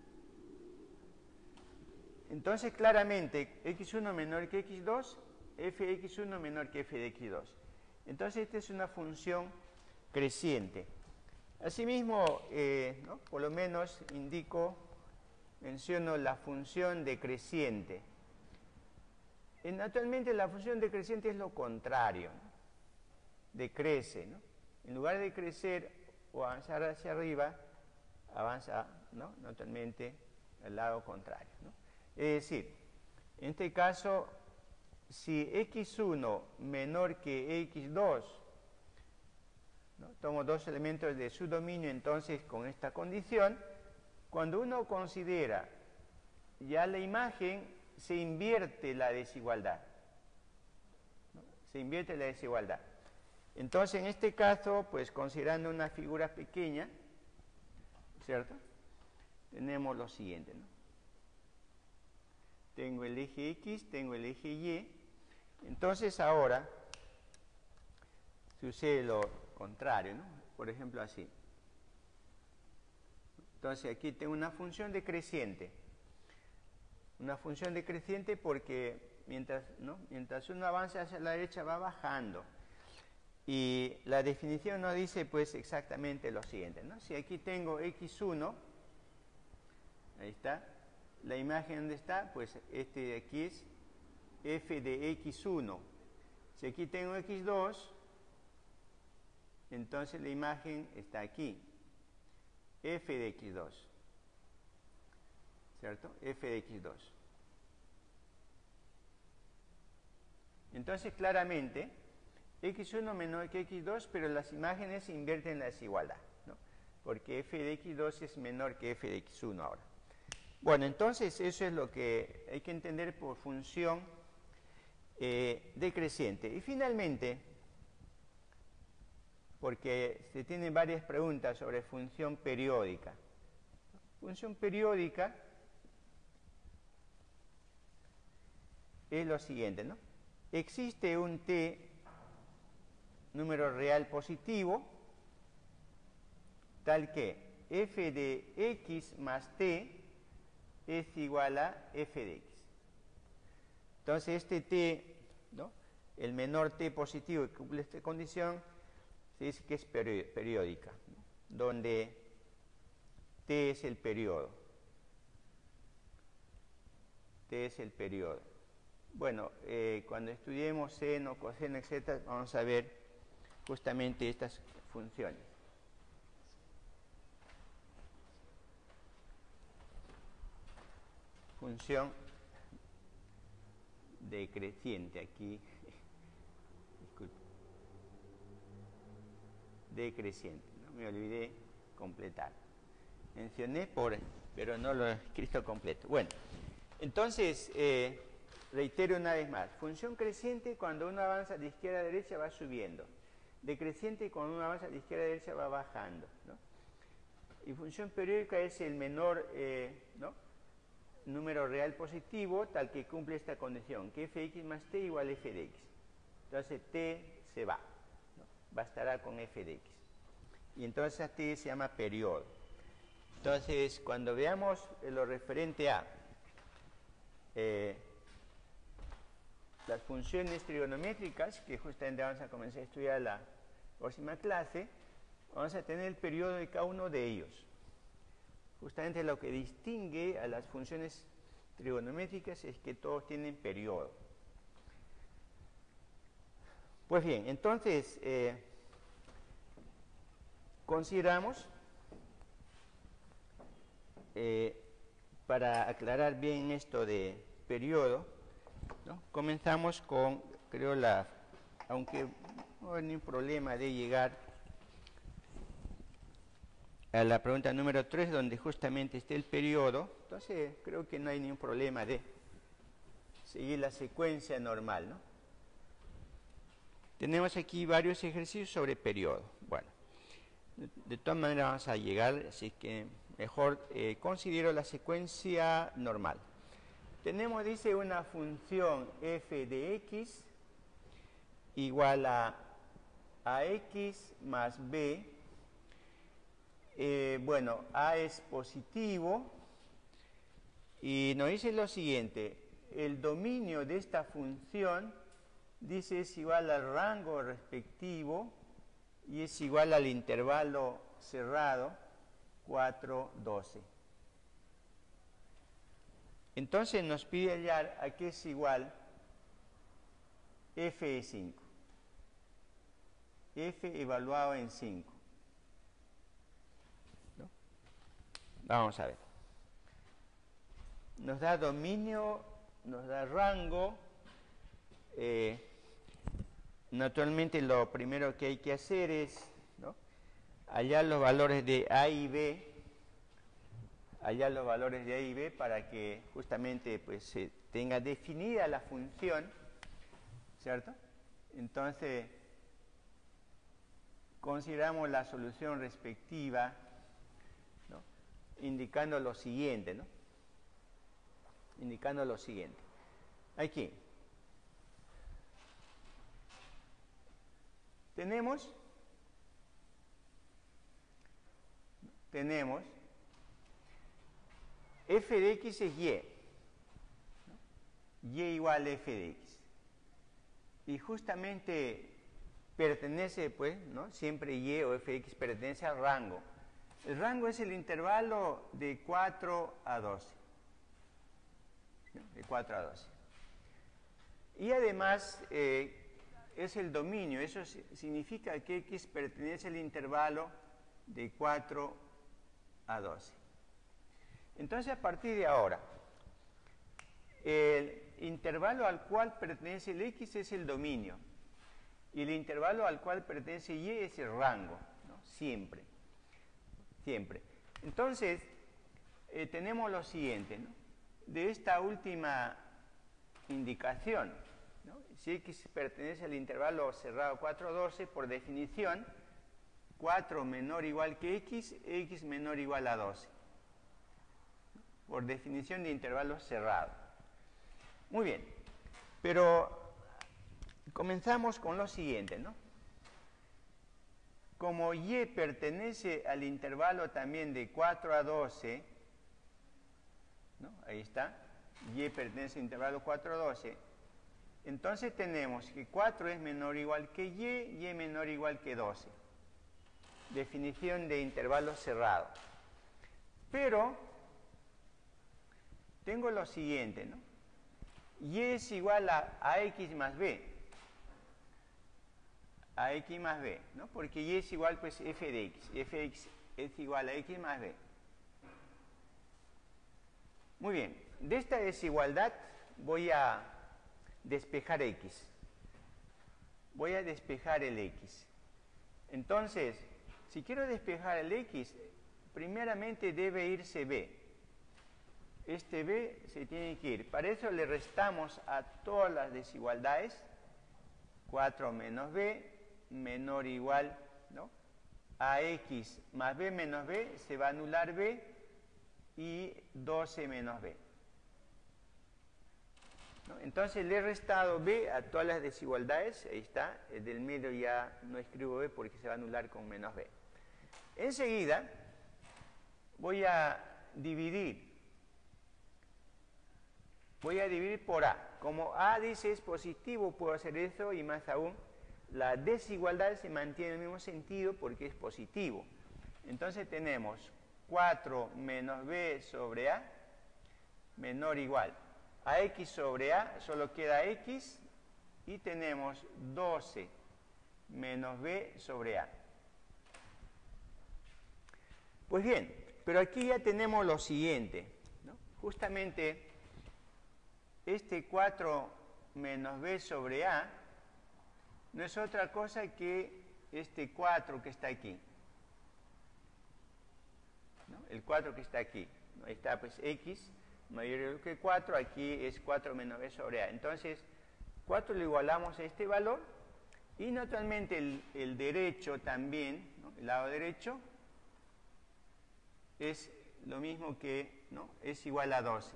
Entonces, claramente, x1 menor que x2, f de x1 menor que f de x2. Entonces, esta es una función creciente. Asimismo, ¿no?, por lo menos menciono la función decreciente. Naturalmente, la función decreciente es lo contrario, ¿no? Decrece, ¿no? En lugar de crecer o avanzar hacia arriba, avanza, ¿no?, naturalmente al lado contrario, ¿no? Es decir, en este caso, si x1 menor que x2, ¿no?, tomo dos elementos de su dominio, entonces con esta condición, cuando uno considera ya la imagen, se invierte la desigualdad, ¿no? Se invierte la desigualdad. Entonces, en este caso, pues considerando una figura pequeña, ¿cierto?, tenemos lo siguiente, ¿no? Tengo el eje X, tengo el eje Y. Entonces ahora sucede lo contrario, ¿no? Por ejemplo así. Entonces aquí tengo una función decreciente. Una función decreciente porque mientras uno avanza hacia la derecha va bajando. Y la definición nos dice pues exactamente lo siguiente, ¿no? Si aquí tengo x1, ahí está. La imagen donde está, pues este de aquí es f de x1. Si aquí tengo x2, entonces la imagen está aquí, f de x2, ¿cierto? F de x2. Entonces claramente x1 menor que x2, pero las imágenes invierten la desigualdad, ¿no? Porque f de x2 es menor que f de x1 ahora. Bueno, entonces eso es lo que hay que entender por función decreciente. Y finalmente, porque se tienen varias preguntas sobre función periódica. Función periódica es lo siguiente, ¿no? Existe un t, número real positivo, tal que f de x más t es igual a f de x. Entonces este t, ¿no?, el menor t positivo que cumple esta condición, se dice que es periódica, ¿no?, donde t es el periodo. T es el periodo. Bueno, cuando estudiemos seno, coseno, etc., vamos a ver justamente estas funciones. Función decreciente aquí, disculpe, decreciente, no me olvidé completar. Mencioné pero no lo he escrito completo. Bueno, entonces, reitero una vez más, función creciente cuando uno avanza de izquierda a derecha va subiendo, decreciente cuando uno avanza de izquierda a derecha va bajando, ¿no? Y función periódica es el menor, ¿no?, número real positivo tal que cumple esta condición, que f de x más t igual a f de x. Entonces t se va, ¿no?, bastará con f de x. Y entonces a t se llama periodo. Entonces, cuando veamos lo referente a las funciones trigonométricas, que justamente vamos a comenzar a estudiar la próxima clase, vamos a tener el periodo de cada uno de ellos. Justamente lo que distingue a las funciones trigonométricas es que todos tienen periodo. Pues bien, entonces consideramos, para aclarar bien esto de periodo, ¿no?, comenzamos con, creo, aunque no hay ningún problema de llegar a la pregunta número 3, donde justamente está el periodo, entonces creo que no hay ningún problema de seguir la secuencia normal, ¿no? Tenemos aquí varios ejercicios sobre periodo. Bueno, de todas maneras vamos a llegar, así que mejor considero la secuencia normal. Tenemos, dice, una función f de x igual a x más b. Bueno, a es positivo y nos dice lo siguiente: el dominio de esta función, dice, es igual al rango respectivo y es igual al intervalo cerrado 4, 12. Entonces nos pide hallar a qué es igual f de 5. F evaluado en 5. ¿No? Vamos a ver. Nos da dominio, nos da rango. Naturalmente lo primero que hay que hacer es, ¿no?, hallar los valores de A y B, para que justamente pues se tenga definida la función, ¿cierto? Entonces consideramos la solución respectiva, ¿no?, indicando lo siguiente, ¿no? Indicando lo siguiente. Aquí tenemos f de x es y, ¿no?, y igual a f de x. Y justamente pertenece, pues, ¿no?, siempre y o f de x pertenece al rango. El rango es el intervalo de 4 a 12. ¿No? De 4 a 12. Y además es el dominio. Eso significa que x pertenece al intervalo de 4 a 12. Entonces, a partir de ahora, el intervalo al cual pertenece el x es el dominio y el intervalo al cual pertenece y es el rango, ¿no? Siempre. Entonces, tenemos lo siguiente, ¿no?, de esta última indicación, ¿no? Si x pertenece al intervalo cerrado 4 a 12, por definición, 4 menor o igual que x menor o igual a 12. Por definición de intervalo cerrado. Muy bien, pero comenzamos con lo siguiente, ¿no? Como y pertenece al intervalo también de 4 a 12, ¿no? Ahí está. Y pertenece al intervalo 4, 12. Entonces tenemos que 4 es menor o igual que y es menor o igual que 12. Definición de intervalo cerrado. Pero tengo lo siguiente, ¿no? Y es igual a x más b. A x más b, ¿no? Porque y es igual pues f de x. F de x es igual a x más b. Muy bien. De esta desigualdad voy a despejar x. Voy a despejar el x. Entonces, si quiero despejar el x, primeramente debe irse b. Este b se tiene que ir. Para eso le restamos a todas las desigualdades 4 menos b menor o igual, ¿no?, a x más b menos b, se va a anular b, y 12 menos b. ¿No? Entonces le he restado b a todas las desigualdades. Ahí está. El del medio ya no escribo b porque se va a anular con menos b. Enseguida voy a dividir por a. Como a dice es positivo, puedo hacer eso, y más aún, la desigualdad se mantiene en el mismo sentido porque es positivo. Entonces tenemos 4 menos b sobre a menor o igual a x sobre a, solo queda x, y tenemos 12 menos b sobre a. Pues bien, pero aquí ya tenemos lo siguiente, ¿no? Justamente este 4 menos b sobre a no es otra cosa que este 4 que está aquí, ¿no? El 4 que está aquí, ¿no? Ahí está pues x mayor que 4, aquí es 4 menos b sobre a. Entonces, 4 lo igualamos a este valor, y naturalmente el derecho también, ¿no?, el lado derecho, es lo mismo que, ¿no?, es igual a 12.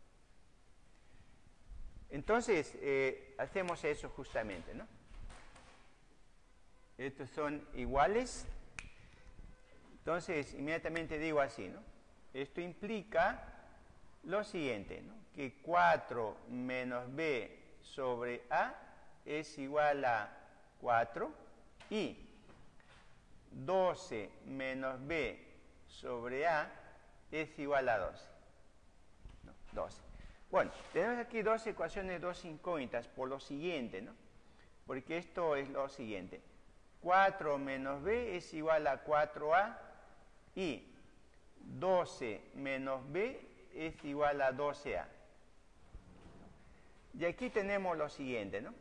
Entonces, hacemos eso justamente, ¿no? Estos son iguales. Entonces, inmediatamente digo así, ¿no? Esto implica lo siguiente, ¿no?, que 4 menos b sobre a es igual a 4, y 12 menos b sobre a es igual a 12. ¿No? 12. Bueno, tenemos aquí dos ecuaciones, dos incógnitas, por lo siguiente, ¿no? Porque esto es lo siguiente. 4 menos b es igual a 4a, y 12 menos b es igual a 12a. Y aquí tenemos lo siguiente, ¿no?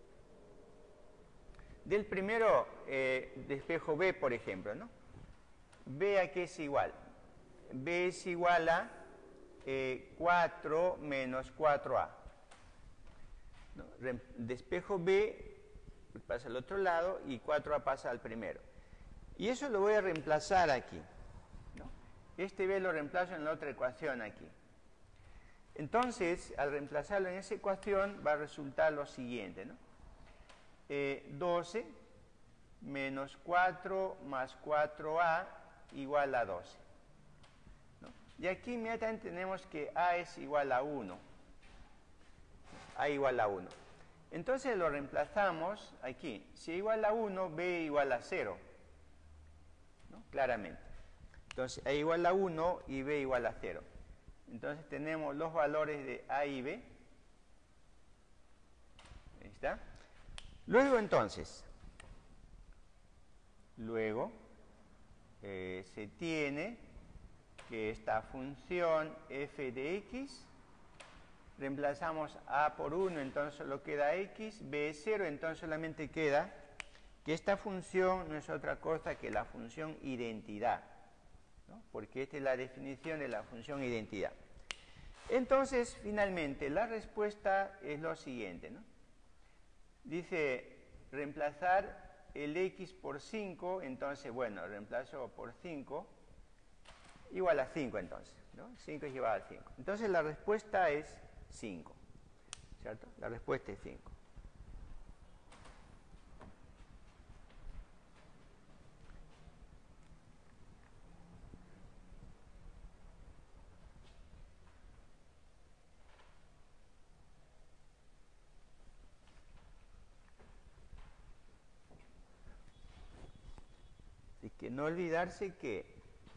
Del primero despejo b, por ejemplo, ¿no? B a qué es igual. B es igual a 4 menos 4a. ¿No? Despejo b, pasa al otro lado, y 4a pasa al primero. Y eso lo voy a reemplazar aquí, ¿no? Este b lo reemplazo en la otra ecuación aquí. Entonces, al reemplazarlo en esa ecuación, va a resultar lo siguiente, ¿no? 12 menos 4 más 4a igual a 12. ¿No? Y aquí inmediatamente tenemos que a es igual a 1. A igual a 1. Entonces lo reemplazamos aquí. Si a igual a 1, b igual a 0. ¿No? Claramente. Entonces a igual a 1 y b igual a 0. Entonces tenemos los valores de a y b. Ahí está. Luego entonces, se tiene que esta función f de x, reemplazamos a por 1, entonces solo queda x, b es 0, entonces solamente queda que esta función no es otra cosa que la función identidad, ¿no? Porque esta es la definición de la función identidad. Entonces, finalmente, la respuesta es lo siguiente, ¿no? Dice reemplazar el x por 5, entonces, bueno, reemplazo por 5, igual a 5 entonces, ¿no? 5 es igual a 5. Entonces la respuesta es 5, ¿cierto? La respuesta es 5. que no olvidarse que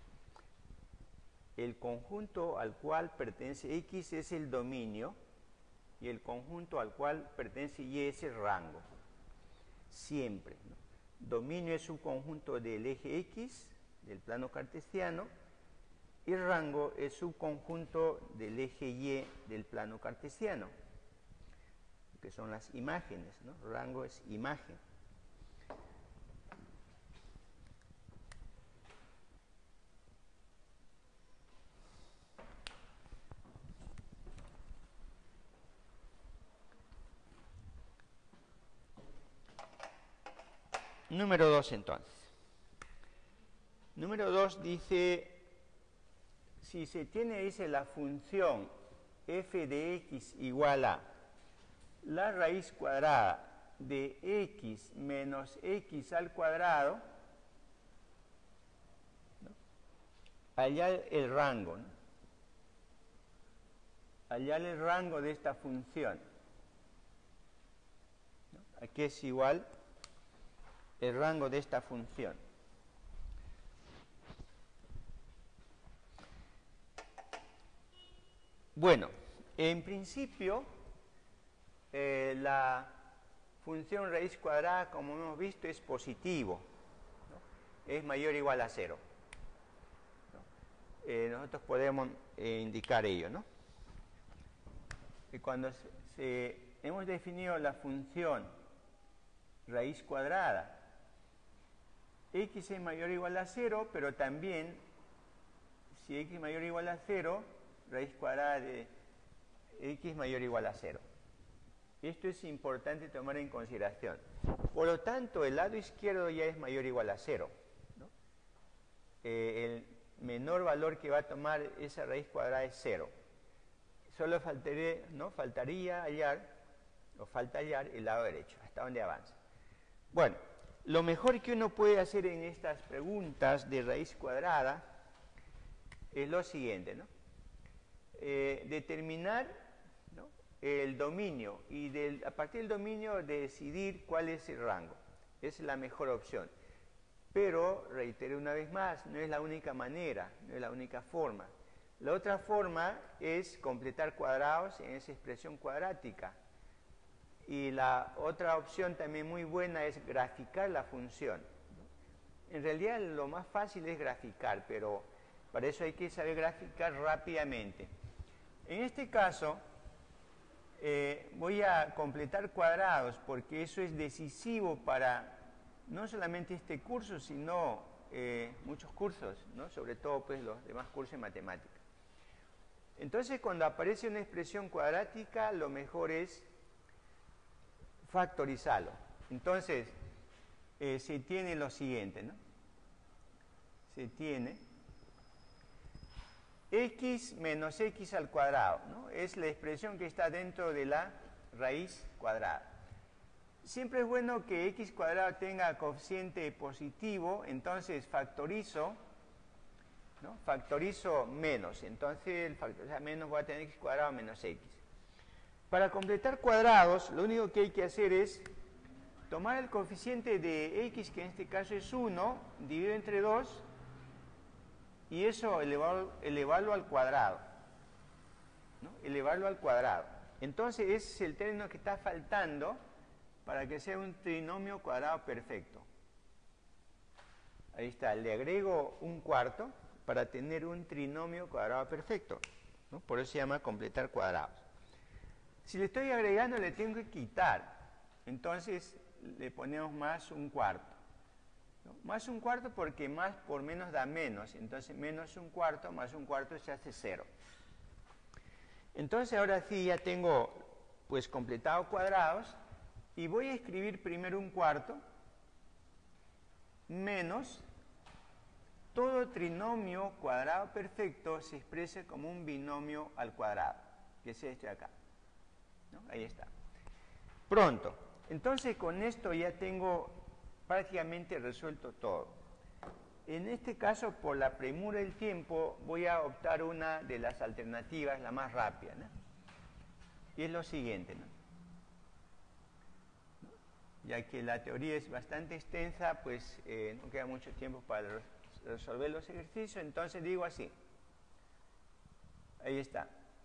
el conjunto al cual pertenece X es el dominio y el conjunto al cual pertenece Y es el rango. Siempre, ¿no? Dominio es un conjunto del eje X, del plano cartesiano, y rango es un conjunto del eje Y del plano cartesiano, que son las imágenes, ¿no? Rango es imagen. Número 2 entonces. Número 2 dice, si se tiene, dice, la función f de x igual a la raíz cuadrada de x menos x al cuadrado, ¿no? Hallar el rango, ¿no? Hallar el rango de esta función, ¿no? Aquí es igual el rango de esta función. Bueno, en principio, la función raíz cuadrada, como hemos visto, es positivo, ¿no? Es mayor o igual a 0. ¿No? Nosotros podemos indicar ello, ¿no? Y cuando hemos definido la función raíz cuadrada, x es mayor o igual a 0, pero también, si x es mayor o igual a 0, raíz cuadrada de x mayor o igual a 0. Esto es importante tomar en consideración. Por lo tanto, el lado izquierdo ya es mayor o igual a 0, ¿no? El menor valor que va a tomar esa raíz cuadrada es 0. Solo faltaría hallar, o falta hallar el lado derecho, hasta donde avanza. Bueno, lo mejor que uno puede hacer en estas preguntas de raíz cuadrada es lo siguiente, ¿no? Determinar, ¿no?, el dominio y a partir del dominio decidir cuál es el rango. Es la mejor opción. Pero, reitero una vez más, no es la única manera, no es la única forma. La otra forma es completar cuadrados en esa expresión cuadrática. Y la otra opción también muy buena es graficar la función. En realidad lo más fácil es graficar, pero para eso hay que saber graficar rápidamente. En este caso, voy a completar cuadrados porque eso es decisivo para no solamente este curso, sino muchos cursos, ¿no? Sobre todo pues los demás cursos de matemática. Entonces, cuando aparece una expresión cuadrática, lo mejor es factorizarlo. Entonces, se tiene lo siguiente, ¿no? Se tiene x menos x al cuadrado, ¿no? Es la expresión que está dentro de la raíz cuadrada. Siempre es bueno que x cuadrado tenga coeficiente positivo, entonces factorizo, ¿no? Factorizo menos, entonces el factorizar menos voy a tener x cuadrado menos x. Para completar cuadrados, lo único que hay que hacer es tomar el coeficiente de x, que en este caso es 1, dividido entre 2, y eso elevarlo al cuadrado, ¿no? Elevarlo al cuadrado. Entonces ese es el término que está faltando para que sea un trinomio cuadrado perfecto. Ahí está, le agrego un cuarto para tener un trinomio cuadrado perfecto, ¿no? Por eso se llama completar cuadrados. Si le estoy agregando, le tengo que quitar. Entonces le ponemos más un cuarto, ¿no? Más un cuarto porque más por menos da menos. Entonces menos un cuarto más un cuarto se hace 0. Entonces ahora sí ya tengo pues completado cuadrados. Y voy a escribir primero un cuarto menos todo trinomio cuadrado perfecto se expresa como un binomio al cuadrado, que es este de acá, ¿no? Ahí está. Pronto. Entonces con esto ya tengo prácticamente resuelto todo. En este caso, por la premura del tiempo, voy a optar una de las alternativas, la más rápida, ¿no? Y es lo siguiente, ¿no? ya que la teoría es bastante extensa, pues no queda mucho tiempo para resolver los ejercicios, entonces digo así. Ahí está.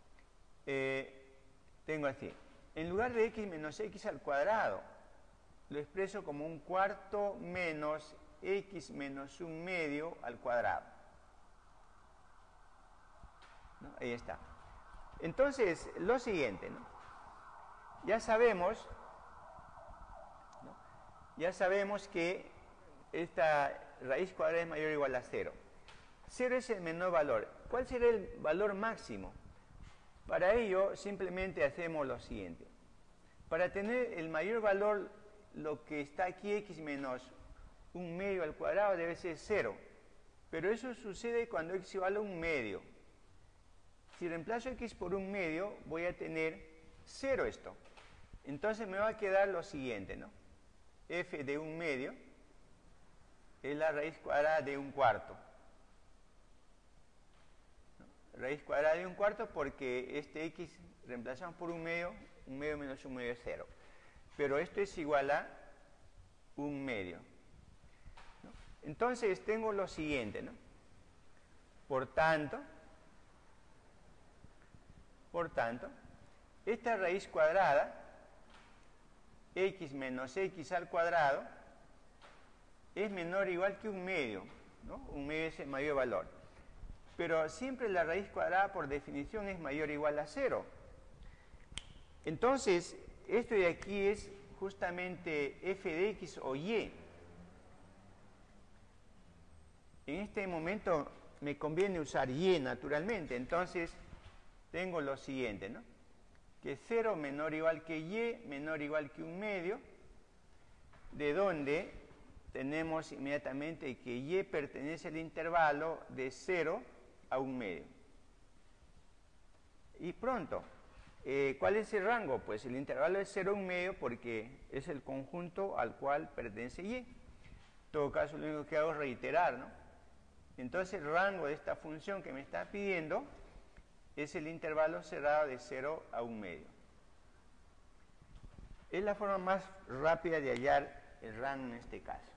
Tengo así. En lugar de x menos x al cuadrado, lo expreso como un cuarto menos x menos un medio al cuadrado. ¿No? Ahí está. Entonces, lo siguiente, ¿no? Ya sabemos que esta raíz cuadrada es mayor o igual a 0. 0 es el menor valor. ¿Cuál será el valor máximo? Para ello, simplemente hacemos lo siguiente. Para tener el mayor valor, lo que está aquí, x menos un medio al cuadrado, debe ser 0. Pero eso sucede cuando x igual a un medio. Si reemplazo x por un medio, voy a tener 0 esto. Entonces me va a quedar lo siguiente, ¿no? F de un medio es la raíz cuadrada de un cuarto. ¿No? Raíz cuadrada de un cuarto porque este x reemplazamos por un medio menos un medio es 0. Pero esto es igual a un medio. ¿No? Entonces tengo lo siguiente, ¿no? Por tanto, esta raíz cuadrada, x menos x al cuadrado, es menor o igual que un medio, ¿no? Un medio es el mayor valor. Pero siempre la raíz cuadrada por definición es mayor o igual a 0. Entonces, esto de aquí es justamente f de x o y. En este momento me conviene usar y naturalmente, entonces tengo lo siguiente, ¿no? Que 0 menor o igual que y, menor o igual que un medio, de donde tenemos inmediatamente que y pertenece al intervalo de 0 a un medio. Y pronto, ¿cuál es el rango? Pues el intervalo es 0 a un medio porque es el conjunto al cual pertenece y. En todo caso, lo único que hago es reiterar, ¿no? Entonces el rango de esta función que me está pidiendo es el intervalo cerrado de 0 a un medio. Es la forma más rápida de hallar el rango en este caso.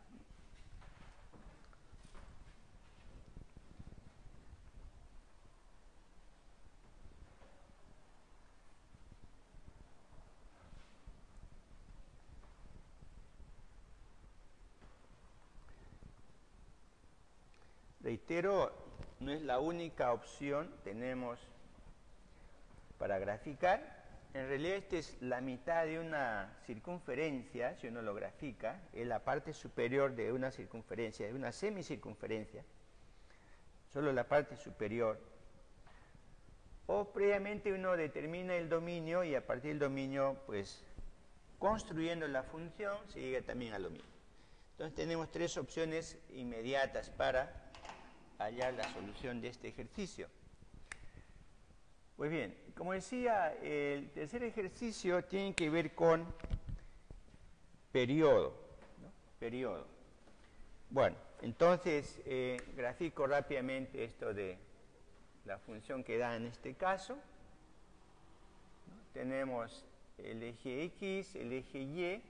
Reitero, no es la única opción que tenemos para graficar. En realidad esta es la mitad de una circunferencia, si uno lo grafica, es la parte superior de una circunferencia, de una semicircunferencia, solo la parte superior. O previamente uno determina el dominio y a partir del dominio, pues, construyendo la función, se llega también a lo mismo. Entonces tenemos tres opciones inmediatas para hallar la solución de este ejercicio. Pues bien, como decía, el tercer ejercicio tiene que ver con periodo, ¿no? Periodo. Bueno, entonces grafico rápidamente esto de la función que da en este caso. ¿No? Tenemos el eje X, el eje Y.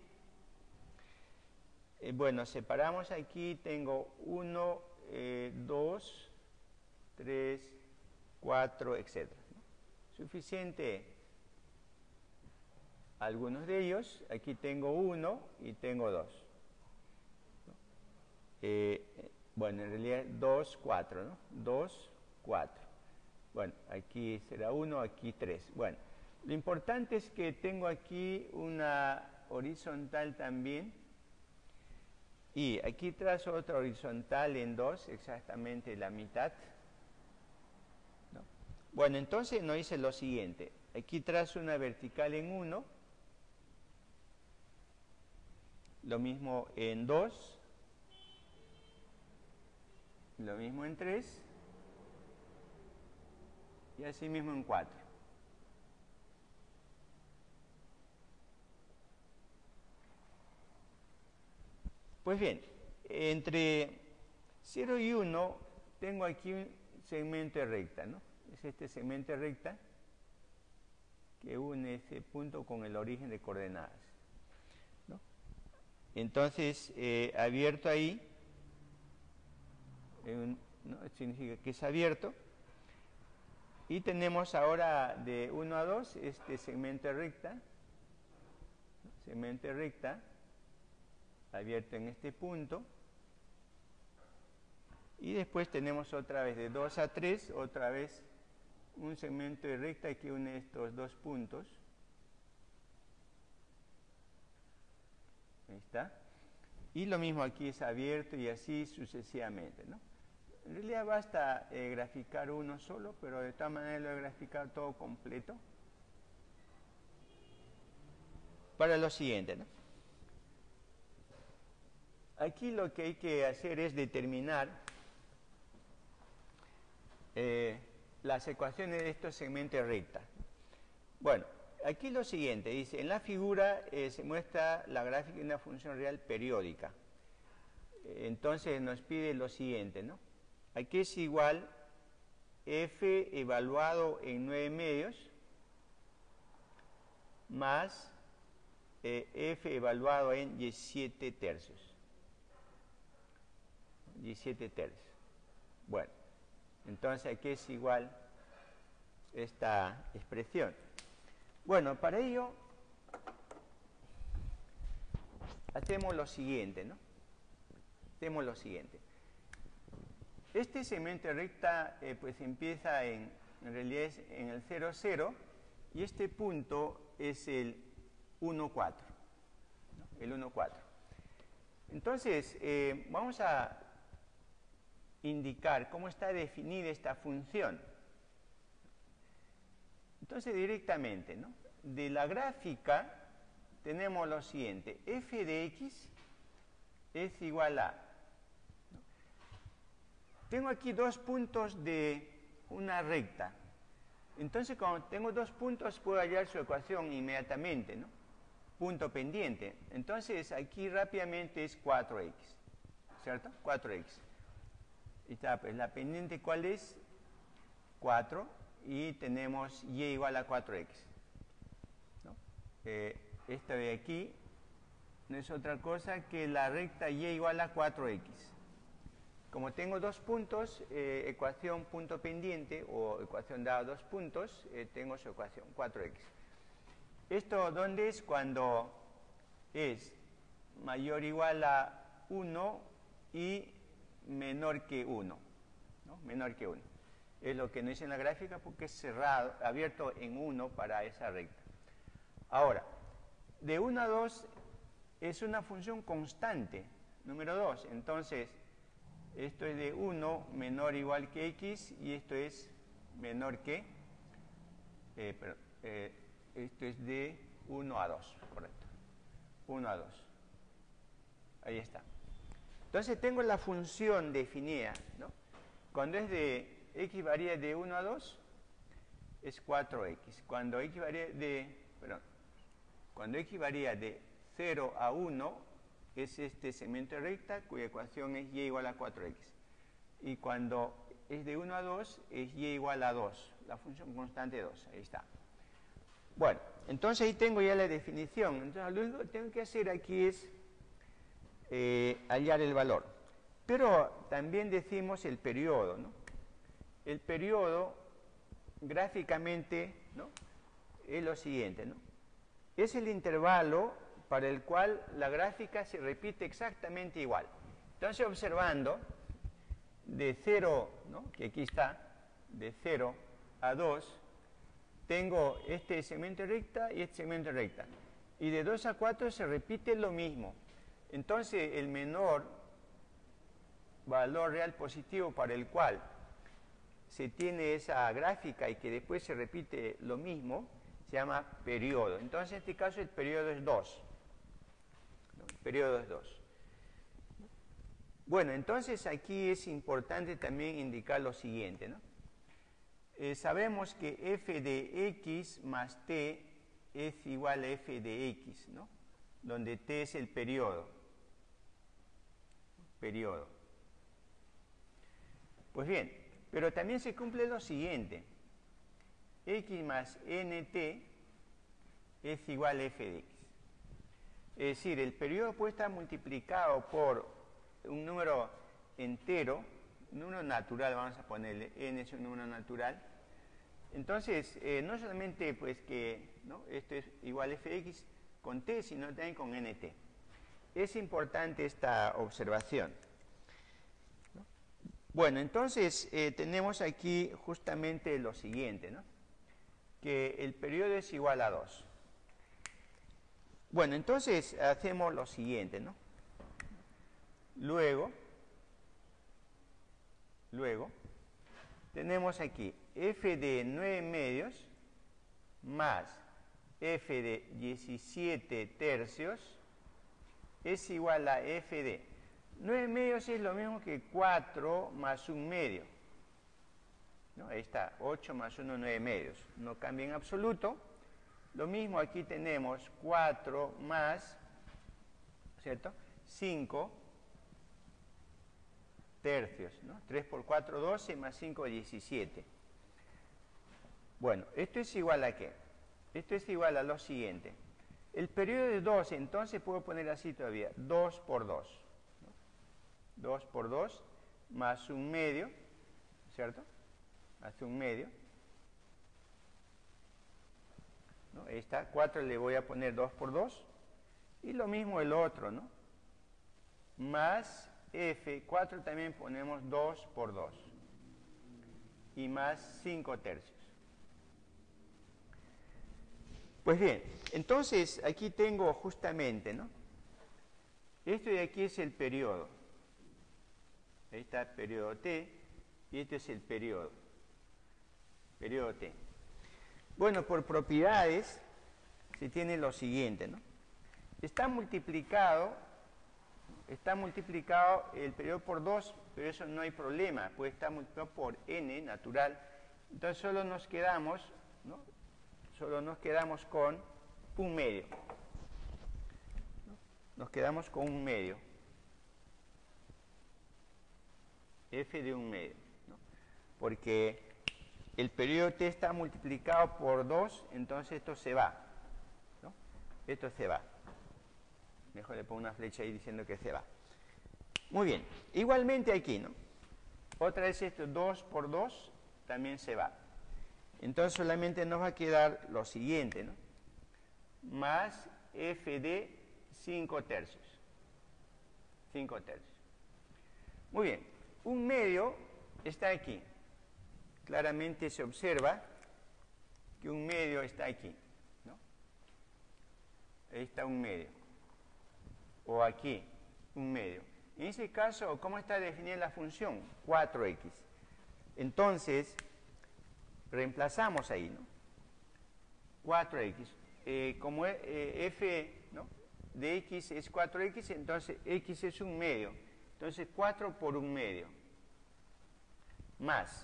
Bueno, separamos aquí, tengo 1, 2, 3, 4, etc. Suficiente algunos de ellos. Aquí tengo 1 y tengo 2. Bueno, en realidad 2, 4, ¿no? 2, 4. Bueno, aquí será 1, aquí 3. Bueno, lo importante es que tengo aquí una horizontal también. Y aquí trazo otra horizontal en 2, exactamente la mitad. ¿No? Bueno, entonces nos dice lo siguiente. Aquí trazo una vertical en 1. Lo mismo en 2. Lo mismo en 3. Y así mismo en 4. Pues bien, entre 0 y 1 tengo aquí un segmento de recta, ¿no? Es este segmento de recta que une ese punto con el origen de coordenadas, ¿no? Entonces, abierto ahí, ¿no? Significa que es abierto. Y tenemos ahora de 1 a 2 este segmento recta, abierto en este punto. Y después tenemos otra vez de 2 a 3, otra vez un segmento de recta que une estos dos puntos. Ahí está. Y lo mismo aquí es abierto y así sucesivamente, ¿no? En realidad basta graficar uno solo, pero de todas maneras lo voy a graficar todo completo. Para lo siguiente, ¿no? Aquí lo que hay que hacer es determinar las ecuaciones de estos segmentos recta. Bueno, aquí lo siguiente, dice, en la figura se muestra la gráfica de una función real periódica. Entonces nos pide lo siguiente, ¿no? Aquí es igual f evaluado en 9 medios más f evaluado en 17 tercios. 17 tercios. Bueno, entonces aquí es igual esta expresión. Bueno, para ello hacemos lo siguiente, ¿no? Hacemos lo siguiente. Este segmento recta pues empieza en realidad es en el 0, 0 y este punto es el 1, 4, ¿no? El 1, 4. Entonces, vamos a indicar cómo está definida esta función. Entonces, directamente, ¿no? De la gráfica tenemos lo siguiente, f de x es igual a... Tengo aquí dos puntos de una recta. Entonces, cuando tengo dos puntos, puedo hallar su ecuación inmediatamente, ¿no? Punto pendiente. Entonces, aquí rápidamente es 4x, ¿cierto? 4x. Y está, pues, la pendiente, ¿cuál es? 4. Y tenemos y igual a 4x, ¿no? Esto de aquí no es otra cosa que la recta y igual a 4x. Como tengo dos puntos, ecuación punto pendiente o ecuación dada dos puntos, tengo su ecuación 4x. ¿Esto dónde es? Cuando es mayor o igual a 1 y menor que 1, ¿no? Menor que 1. Es lo que no dice en la gráfica porque es cerrado, abierto en 1 para esa recta. Ahora, de 1 a 2 es una función constante, número 2. Entonces, esto es de 1 menor o igual que x y esto es menor que, esto es de 1 a 2, correcto. 1 a 2. Ahí está. Entonces tengo la función definida, ¿no? Cuando es de x varía de 1 a 2, es 4x. Cuando x varía de 0 a 1, es este segmento de recta cuya ecuación es y igual a 4x. Y cuando es de 1 a 2, es y igual a 2, la función constante 2. Ahí está. Bueno, entonces ahí tengo ya la definición. Entonces lo único que tengo que hacer aquí es hallar el valor. Pero también decimos el periodo, ¿no? El periodo, gráficamente, ¿no? Es lo siguiente, ¿no? Es el intervalo para el cual la gráfica se repite exactamente igual. Entonces, observando de 0, ¿no? Que aquí está, de 0 a 2, tengo este segmento recta y este segmento recta. Y de 2 a 4 se repite lo mismo. Entonces, el menor valor real positivo para el cual se tiene esa gráfica y que después se repite lo mismo, se llama periodo. Entonces, en este caso, el periodo es 2. El periodo es 2. Bueno, entonces aquí es importante también indicar lo siguiente, ¿no? Sabemos que f de x más t es igual a f de x, ¿no? Donde t es el periodo. Periodo. Pues bien, pero también se cumple lo siguiente. X más nt es igual a f de x. Es decir, el periodo puede estar multiplicado por un número entero, un número natural, vamos a ponerle, n es un número natural. Entonces, no solamente pues que, ¿no?, esto es igual a f de x con t, sino también con nt. Es importante esta observación. Bueno, entonces tenemos aquí justamente lo siguiente, ¿no?, que el periodo es igual a 2. Bueno, entonces hacemos lo siguiente, ¿no? Luego, tenemos aquí f de 9 medios más f de 17 tercios es igual a f de 9 medios es lo mismo que 4 más 1 medio. ¿No? Ahí está, 8 más 1, 9 medios. No cambia en absoluto. Lo mismo aquí tenemos 4 más, ¿cierto?, 5 tercios, ¿no? 3 por 4, 12, más 5, 17. Bueno, ¿esto es igual a qué? Esto es igual a lo siguiente. El periodo de 2, entonces puedo poner así todavía, 2 por 2. ¿No? 2 por 2 más 1 medio, ¿cierto? Más 1 medio. ¿No? Ahí está, 4 le voy a poner 2 por 2. Y lo mismo el otro, ¿no? Más f, 4 también ponemos 2 por 2. Y más 5 tercios. Pues bien, entonces aquí tengo justamente, ¿no?, esto de aquí es el periodo. Ahí está el periodo t y este es el periodo t. Bueno, por propiedades se tiene lo siguiente, ¿no? Está multiplicado el periodo por 2, pero eso no hay problema, puede estar multiplicado por n natural. Entonces solo nos quedamos, ¿no?, con un medio. Nos quedamos con un medio. F de un medio, ¿no? Porque el periodo t está multiplicado por 2, entonces esto se va, ¿no? Esto se va. Mejor le pongo una flecha ahí diciendo que se va. Muy bien. Igualmente aquí, ¿no? Otra vez esto, 2 por 2, también se va. Entonces solamente nos va a quedar lo siguiente, ¿no?, más f de 5 tercios. 5 tercios. Muy bien. Un medio está aquí. Claramente se observa que un medio está aquí, ¿no? Ahí está un medio. O aquí, un medio. En ese caso, ¿cómo está definida la función? 4x. Entonces, reemplazamos ahí, ¿no? 4x. Como f, ¿no?, de x es 4x, entonces x es un medio. Entonces 4 por un medio. Más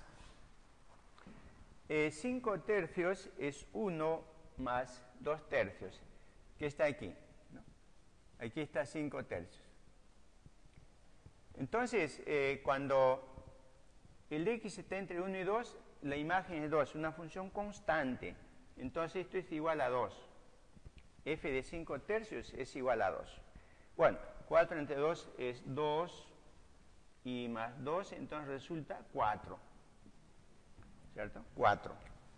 5 tercios es 1 más 2 tercios, que está aquí, ¿no? Aquí está 5 tercios. Entonces, cuando el x está entre 1 y 2, la imagen es 2, una función constante. Entonces esto es igual a 2. F de 5 tercios es igual a 2. Bueno, 4 entre 2 es 2 y más 2, entonces resulta 4. ¿Cierto? 4.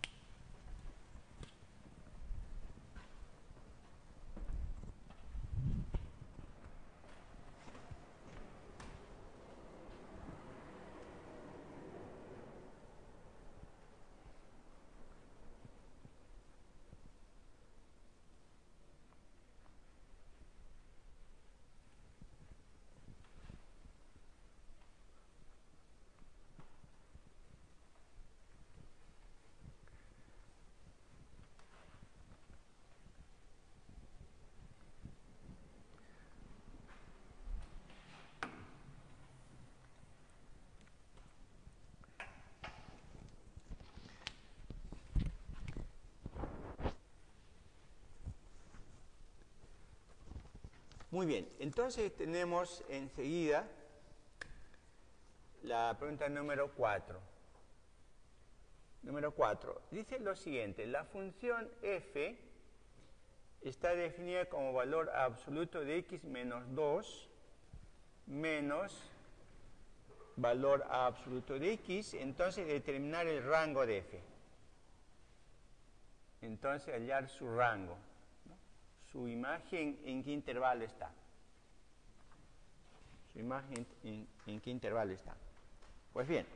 Muy bien, entonces tenemos enseguida la pregunta número 4. Número 4. Dice lo siguiente, la función f está definida como valor absoluto de x menos 2 menos valor absoluto de x, entonces determinar el rango de f. Entonces hallar su rango, ¿no? Su imagen en qué intervalo está. Su imagen en qué intervalo está. Pues bien.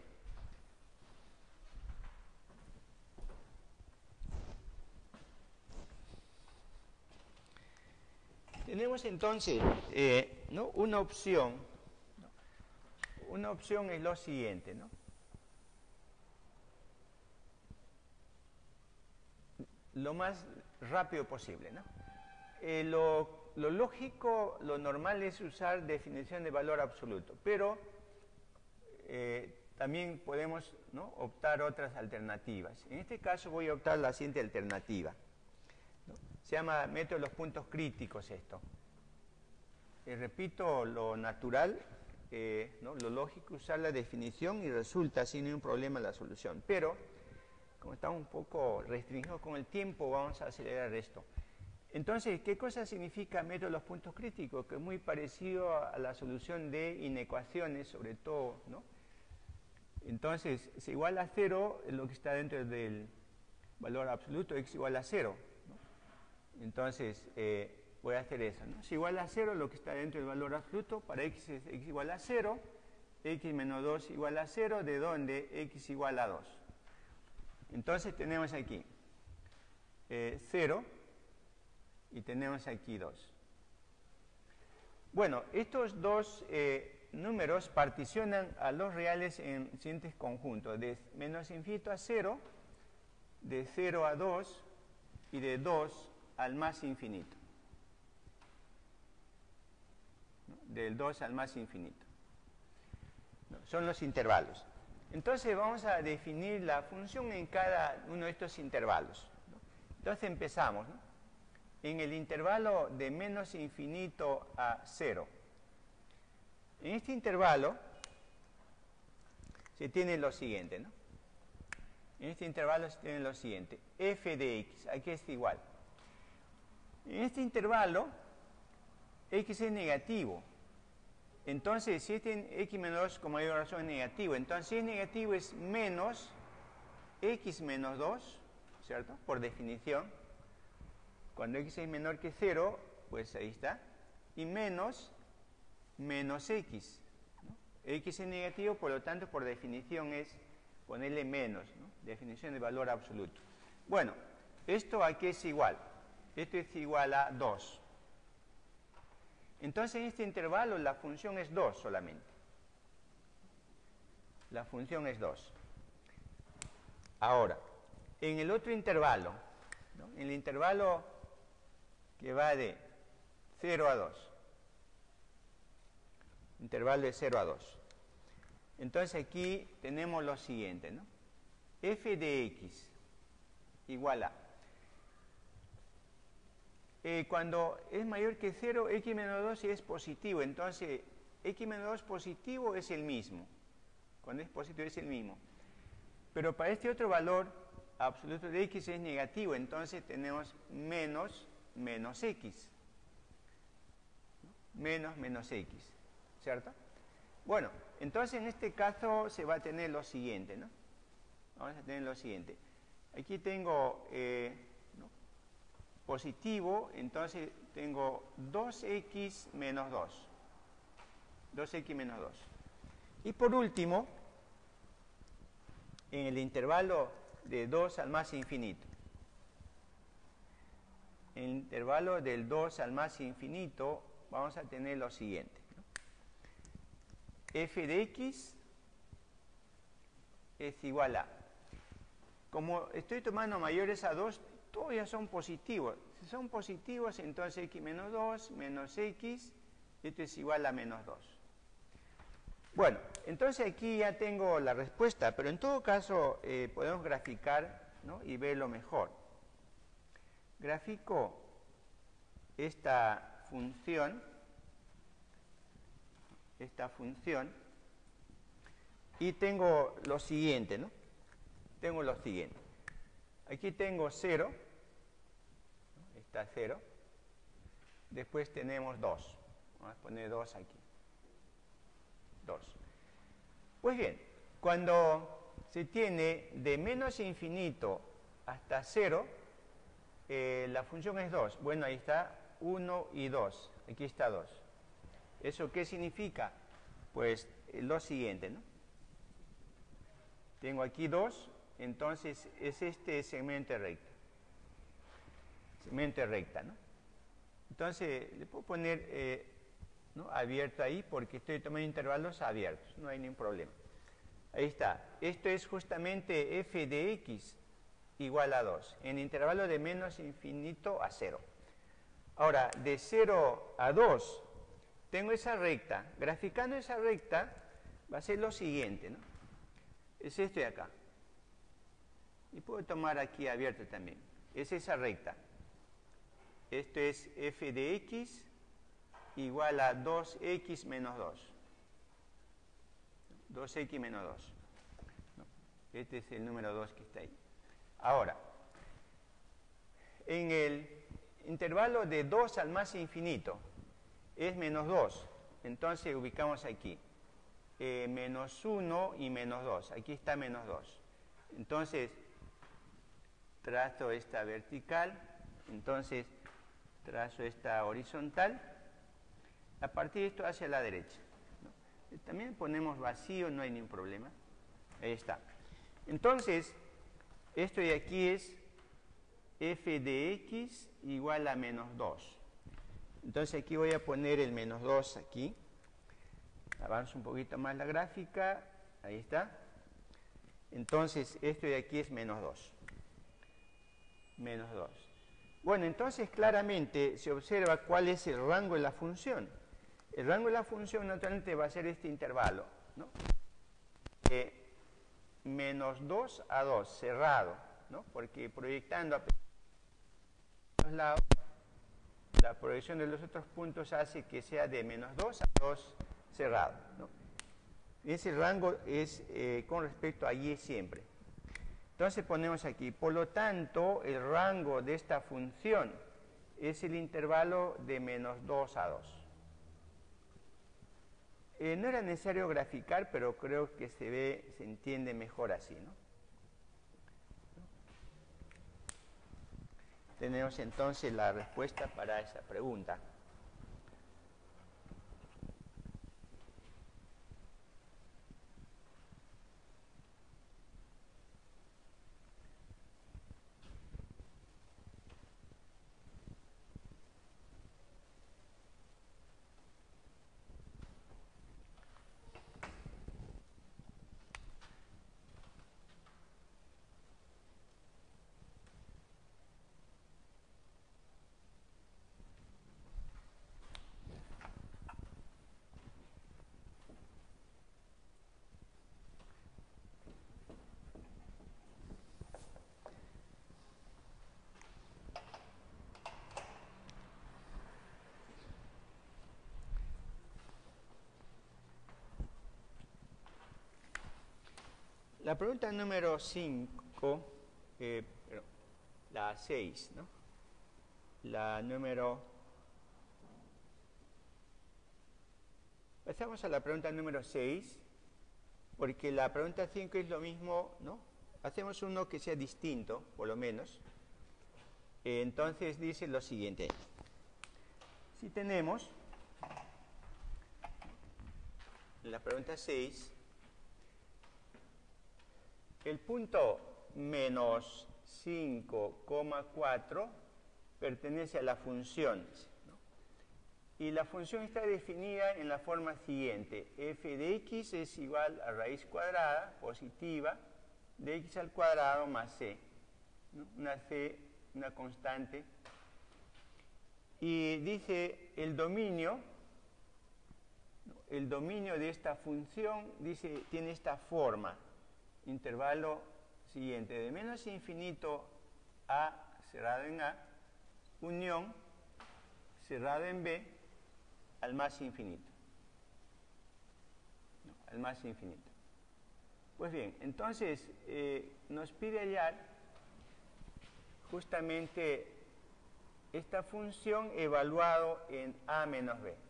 Tenemos entonces ¿no? una opción. ¿No? Una opción es lo siguiente, ¿no? Lo más rápido posible, ¿no? Lo lógico, lo normal es usar definición de valor absoluto, pero también podemos, ¿no? optar otras alternativas. En este caso voy a optar la siguiente alternativa. Se llama método de los puntos críticos esto. Repito, lo natural, ¿no? lo lógico, usar la definición y resulta sin ningún problema la solución. Pero, como estamos un poco restringidos con el tiempo, vamos a acelerar esto. Entonces, ¿qué cosa significa método de los puntos críticos? Que es muy parecido a la solución de inecuaciones, sobre todo, ¿no? Entonces, es igual a 0 es lo que está dentro del valor absoluto, x igual a 0. Entonces, voy a hacer eso, ¿no? Si igual a 0, lo que está dentro del valor absoluto, para x es x igual a 0, x menos 2 igual a 0, de donde x igual a 2. Entonces tenemos aquí 0 y tenemos aquí 2. Bueno, estos dos números particionan a los reales en siguientes conjuntos, de menos infinito a 0, de 0 a 2 y de 2 al más infinito. ¿No? Del 2 al más infinito. ¿No? Son los intervalos. Entonces vamos a definir la función en cada uno de estos intervalos, ¿no? Entonces empezamos, ¿no? En el intervalo de menos infinito a 0. En este intervalo se tiene lo siguiente, ¿no? En este intervalo se tiene lo siguiente. F de x, aquí es igual. En este intervalo, x es negativo. Entonces, si este x menos 2, como mayor razón, es negativo. Entonces, si es negativo, es menos x menos 2, ¿cierto? Por definición. Cuando x es menor que 0, pues ahí está. Y menos x, ¿no? X es negativo, por lo tanto, por definición es ponerle menos, ¿no? Definición de valor absoluto. Bueno, esto aquí es igual. Esto es igual a 2. Entonces, en este intervalo la función es 2 solamente. La función es 2. Ahora, en el otro intervalo, ¿no? En el intervalo que va de 0 a 2. Intervalo de 0 a 2. Entonces aquí tenemos lo siguiente, ¿no? F de x igual a... cuando es mayor que 0, x menos 2 es positivo. Entonces, x menos 2 positivo es el mismo. Cuando es positivo es el mismo. Pero para este otro valor absoluto de x es negativo. Entonces tenemos menos x. Menos x. ¿Cierto? Bueno, entonces en este caso se va a tener lo siguiente, ¿no? Vamos a tener lo siguiente. Aquí tengo... ¿no? positivo, entonces tengo 2x menos 2. 2x menos 2. Y por último, en el intervalo de 2 al más infinito. En el intervalo del 2 al más infinito vamos a tener lo siguiente, ¿no? F de x es igual a... Como estoy tomando mayores a 2, todos ya son positivos. Si son positivos, entonces x menos 2 menos x, esto es igual a menos 2. Bueno, entonces aquí ya tengo la respuesta, pero en todo caso podemos graficar, ¿no? y verlo mejor. Grafico esta función, y tengo lo siguiente, ¿no? Tengo lo siguiente. Aquí tengo 0, está 0, después tenemos 2. Vamos a poner 2 aquí. 2. Pues bien, cuando se tiene de menos infinito hasta 0, la función es 2. Bueno, ahí está 1 y 2. Aquí está 2. ¿Eso qué significa? Pues lo siguiente, ¿no? Tengo aquí 2, entonces es este segmento recta. Segmento recta, ¿no? Entonces, le puedo poner ¿no? abierto ahí porque estoy tomando intervalos abiertos, no hay ningún problema. Ahí está. Esto es justamente f de x igual a 2, en intervalo de menos infinito a 0. Ahora, de 0 a 2, tengo esa recta. Graficando esa recta, va a ser lo siguiente, ¿no? Es esto de acá. Y puedo tomar aquí abierto también. Es esa recta. Esto es f de x igual a 2x menos 2. 2x menos 2. Este es el número 2 que está ahí. Ahora, en el intervalo de 2 al más infinito es menos 2. Entonces ubicamos aquí. Menos 1 y menos 2. Aquí está menos 2. Entonces, trazo esta vertical. Entonces, trazo esta horizontal. A partir de esto hacia la derecha. ¿No? También ponemos vacío, no hay ningún problema. Ahí está. Entonces, esto de aquí es f de x igual a menos 2. Entonces aquí voy a poner el menos 2 aquí. Avanzo un poquito más la gráfica. Ahí está. Entonces, esto de aquí es menos 2. Menos 2. Bueno, entonces claramente se observa cuál es el rango de la función. El rango de la función naturalmente va a ser este intervalo, ¿no? Menos 2 a 2, cerrado, ¿no? Porque proyectando a los lados, la proyección de los otros puntos hace que sea de menos 2 a 2 cerrado, ¿no? Ese rango es con respecto a y siempre. Entonces ponemos aquí, por lo tanto, el rango de esta función es el intervalo de menos 2 a 2. No era necesario graficar, pero creo que se entiende mejor así, ¿no? Tenemos entonces la respuesta para esa pregunta. La pregunta número 5, la 6, ¿no? La número... Pasamos a la pregunta número 6, porque la pregunta 5 es lo mismo, ¿no? Hacemos uno que sea distinto, por lo menos. Entonces dice lo siguiente. Si tenemos en la pregunta 6, el punto menos 5,4 pertenece a la función, ¿no? Y la función está definida en la forma siguiente. F de x es igual a raíz cuadrada positiva de x al cuadrado más c, ¿no? Una c, una constante. Y dice el dominio de esta función, dice, tiene esta forma. Intervalo siguiente, de menos infinito a cerrado en A, unión cerrado en B al más infinito. No, al más infinito. Pues bien, entonces nos pide hallar justamente esta función evaluado en a menos b.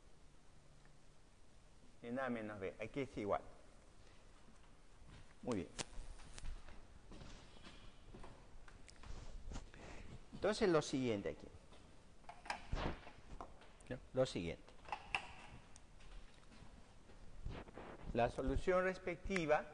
En a menos b. Aquí es igual. Muy bien. Entonces lo siguiente aquí. Lo siguiente. La solución respectiva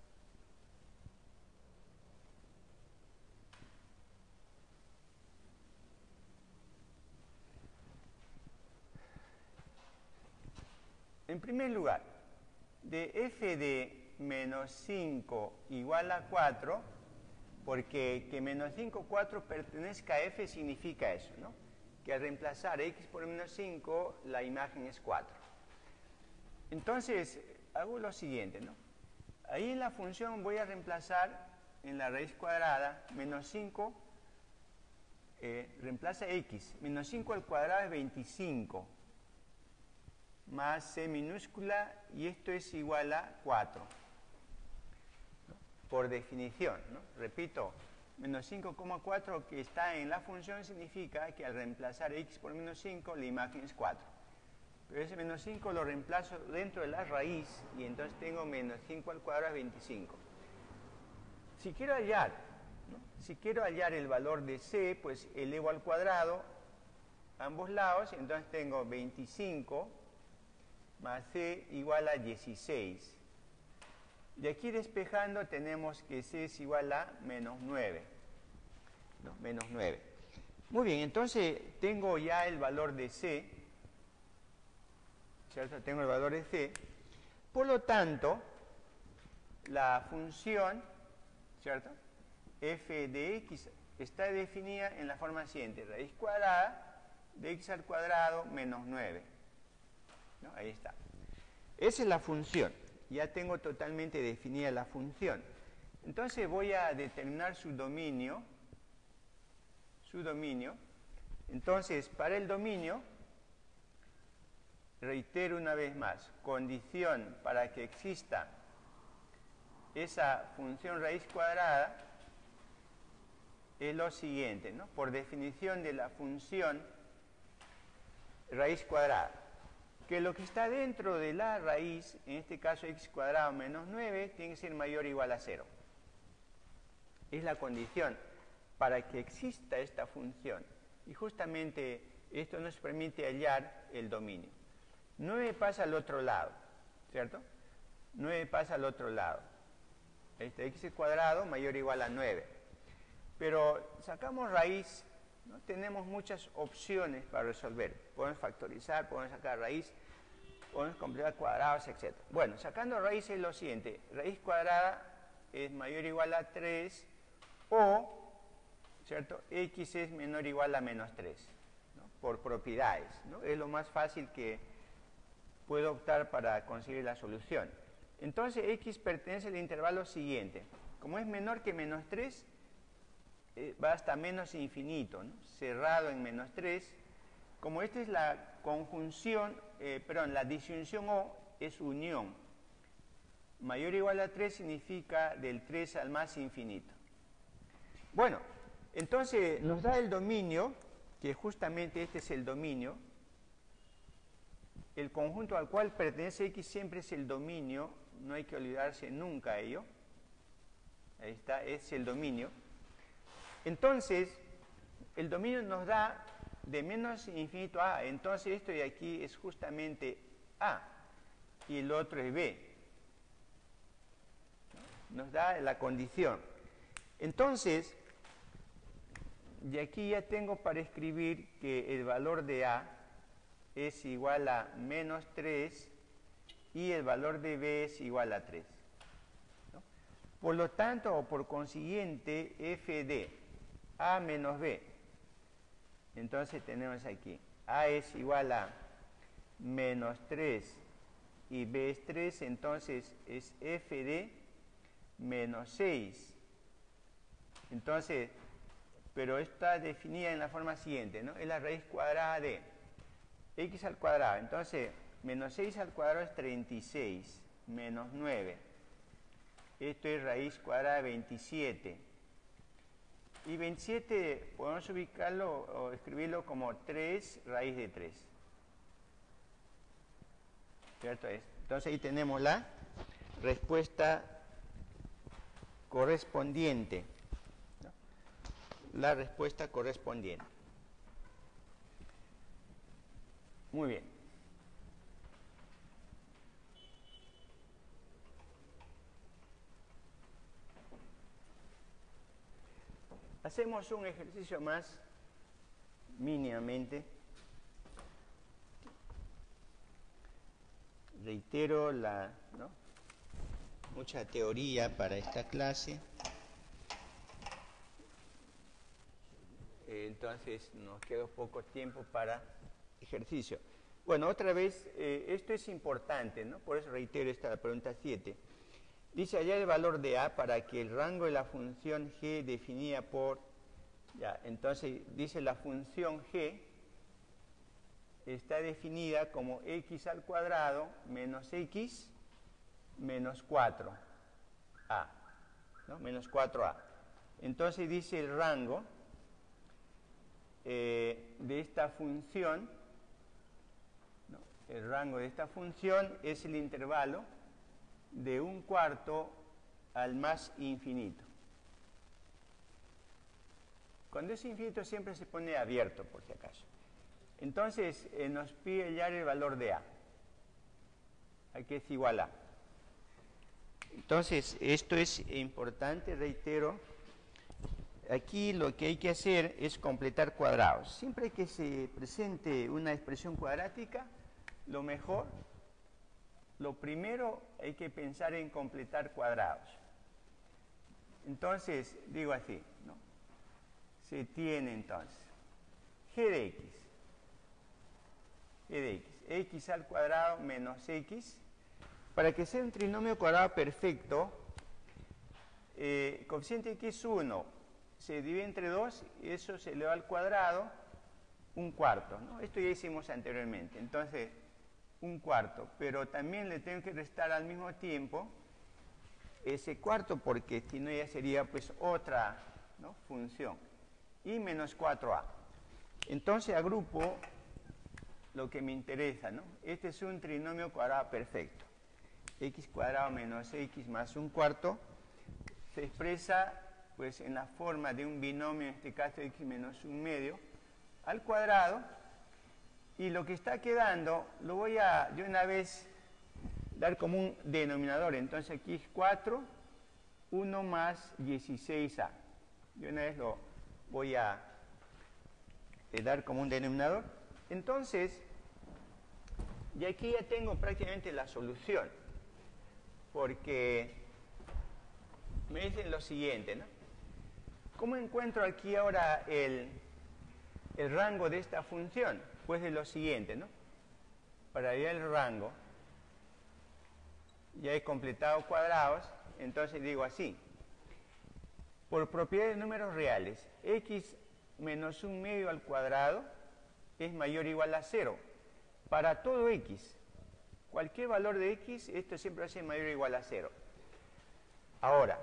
en primer lugar, de f de menos 5 igual a 4, porque que menos 5, 4 pertenezca a f significa eso, ¿no? Que al reemplazar x por menos 5, la imagen es 4. Entonces, hago lo siguiente, ¿no? Ahí en la función voy a reemplazar en la raíz cuadrada, menos 5, reemplaza x. Menos 5 al cuadrado es 25, más c minúscula, y esto es igual a 4. ¿No? Por definición, ¿no? Repito, menos 5,4 que está en la función significa que al reemplazar x por menos 5, la imagen es 4. Pero ese menos 5 lo reemplazo dentro de la raíz y entonces tengo menos 5 al cuadrado es 25. Si quiero hallar, ¿no? Si quiero hallar el valor de c, pues elevo al cuadrado ambos lados, y entonces tengo 25 más c igual a 16. De aquí despejando tenemos que c es igual a menos 9. ¿No? Menos 9. Muy bien, entonces tengo ya el valor de c, ¿cierto? Tengo el valor de c. Por lo tanto, la función, ¿cierto? F de x está definida en la forma siguiente: raíz cuadrada de x al cuadrado menos 9. ¿No? Ahí está. Esa es la función. Ya tengo totalmente definida la función. Entonces voy a determinar su dominio. Entonces, para el dominio, reitero una vez más, condición para que exista esa función raíz cuadrada es lo siguiente, ¿no? Por definición de la función raíz cuadrada, que lo que está dentro de la raíz, en este caso x cuadrado menos 9, tiene que ser mayor o igual a 0. Es la condición para que exista esta función. Y justamente esto nos permite hallar el dominio. 9 pasa al otro lado, ¿cierto? 9 pasa al otro lado. Este x cuadrado mayor o igual a 9. Pero sacamos raíz, ¿no? Tenemos muchas opciones para resolver. Podemos factorizar, podemos sacar raíz, podemos completar cuadrados, etc. Bueno, sacando raíz es lo siguiente. Raíz cuadrada es mayor o igual a 3 o, ¿cierto? X es menor o igual a menos 3, ¿no? Por propiedades, ¿no? Es lo más fácil que puedo optar para conseguir la solución. Entonces, x pertenece al intervalo siguiente. Como es menor que menos 3, va hasta menos infinito, ¿no? Cerrado en menos 3. Como esta es la conjunción, la disyunción O es unión. Mayor o igual a 3 significa del 3 al más infinito. Bueno, entonces nos da el dominio, que justamente este es el dominio. El conjunto al cual pertenece x siempre es el dominio, no hay que olvidarse nunca de ello. Ahí está, es el dominio. Entonces, el dominio nos da de menos infinito a A. Entonces, esto de aquí es justamente A y el otro es B. Nos da la condición. Entonces, de aquí ya tengo para escribir que el valor de A es igual a menos 3 y el valor de B es igual a 3. ¿No? Por lo tanto, o por consiguiente, f de A menos B. Entonces tenemos aquí, A es igual a menos 3 y B es 3, entonces es f de menos 6. Entonces, pero está definida en la forma siguiente, ¿no? Es la raíz cuadrada de x al cuadrado. Entonces, menos 6 al cuadrado es 36, menos 9. Esto es raíz cuadrada de 27. Y 27 podemos ubicarlo o escribirlo como 3 raíz de 3. ¿Cierto? Entonces ahí tenemos la respuesta correspondiente. ¿No? La respuesta correspondiente. Muy bien. Hacemos un ejercicio más, mínimamente. Reitero, ¿no? Mucha teoría para esta clase. Entonces nos queda poco tiempo para ejercicio. Bueno, otra vez, esto es importante, ¿no? Por eso reitero esta pregunta 7. Dice hallar el valor de A para que el rango de la función g definida por... Ya, entonces dice la función g está definida como x al cuadrado menos x menos 4a, ¿no? Menos 4a. Entonces dice el rango de esta función, ¿no? El rango de esta función es el intervalo de 1/4 al más infinito. Cuando es infinito siempre se pone abierto, por si acaso. Entonces nos pide hallar el valor de A. Aquí es igual a. Entonces esto es importante, reitero. Aquí lo que hay que hacer es completar cuadrados. Siempre que se presente una expresión cuadrática, lo primero hay que pensar en completar cuadrados. Entonces, digo así, ¿no? Se tiene entonces g de x al cuadrado menos x. Para que sea un trinomio cuadrado perfecto, coeficiente x es 1, se divide entre 2 y eso se eleva al cuadrado 1/4, ¿no? Esto ya hicimos anteriormente. Entonces, 1/4, pero también le tengo que restar al mismo tiempo ese cuarto, porque si no ya sería pues otra, ¿no? Función. Y menos 4a. Entonces agrupo lo que me interesa, ¿no? Este es un trinomio cuadrado perfecto. X cuadrado menos x más 1/4 se expresa pues en la forma de un binomio, en este caso x menos 1/2 al cuadrado, y lo que está quedando lo voy a de una vez dar como un denominador. Entonces aquí es 4, 1 más 16a. De una vez lo voy a dar como un denominador. Entonces, y aquí ya tengo prácticamente la solución, porque me dicen lo siguiente, ¿no? ¿Cómo encuentro aquí ahora el rango de esta función? Pues de lo siguiente, ¿no? Para hallar el rango, ya he completado cuadrados, entonces digo así. Por propiedad de números reales, x menos 1/2 al cuadrado es mayor o igual a 0. Para todo x, cualquier valor de x, esto siempre va a ser mayor o igual a 0. Ahora,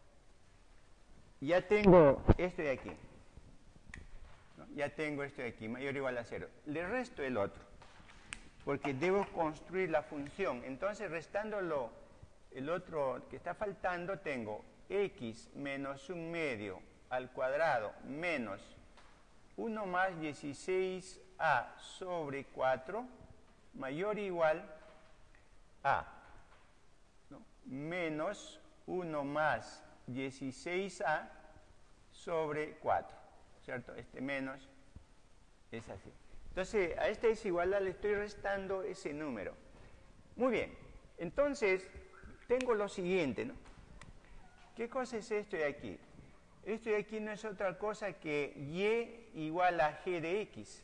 ya tengo esto de aquí. ¿No? Ya tengo esto de aquí, mayor o igual a 0. Le resto el otro, porque debo construir la función. Entonces, restándolo el otro que está faltando, tengo x menos 1/2 al cuadrado menos 1 más 16a sobre 4 mayor o igual a, ¿no? Menos 1 más 16a sobre 4, ¿cierto? Este menos es así. Entonces, a esta desigualdad le estoy restando ese número. Muy bien, entonces tengo lo siguiente, ¿no? ¿Qué cosa es esto de aquí? Esto de aquí no es otra cosa que y igual a g de x.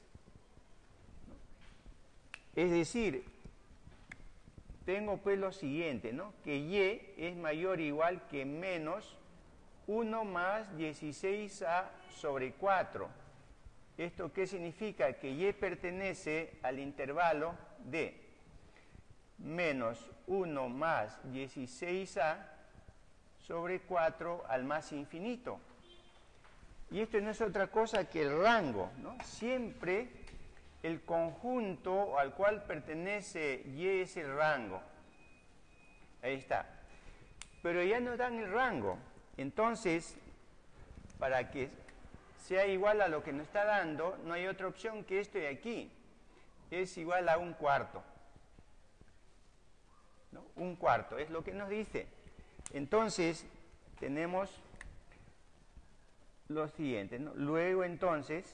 Es decir, tengo pues lo siguiente, ¿no? Que y es mayor o igual que menos 1 más 16a sobre 4. ¿Esto qué significa? Que y pertenece al intervalo de menos 1 más 16a sobre 4 al más infinito. Y esto no es otra cosa que el rango, ¿no? Siempre el conjunto al cual pertenece Y es el rango. Ahí está. Pero ya no dan el rango. Entonces, para que sea igual a lo que nos está dando, no hay otra opción que esto de aquí. Es igual a 1/4. ¿No? 1/4 es lo que nos dice. Entonces, tenemos lo siguiente, ¿no? Luego, entonces,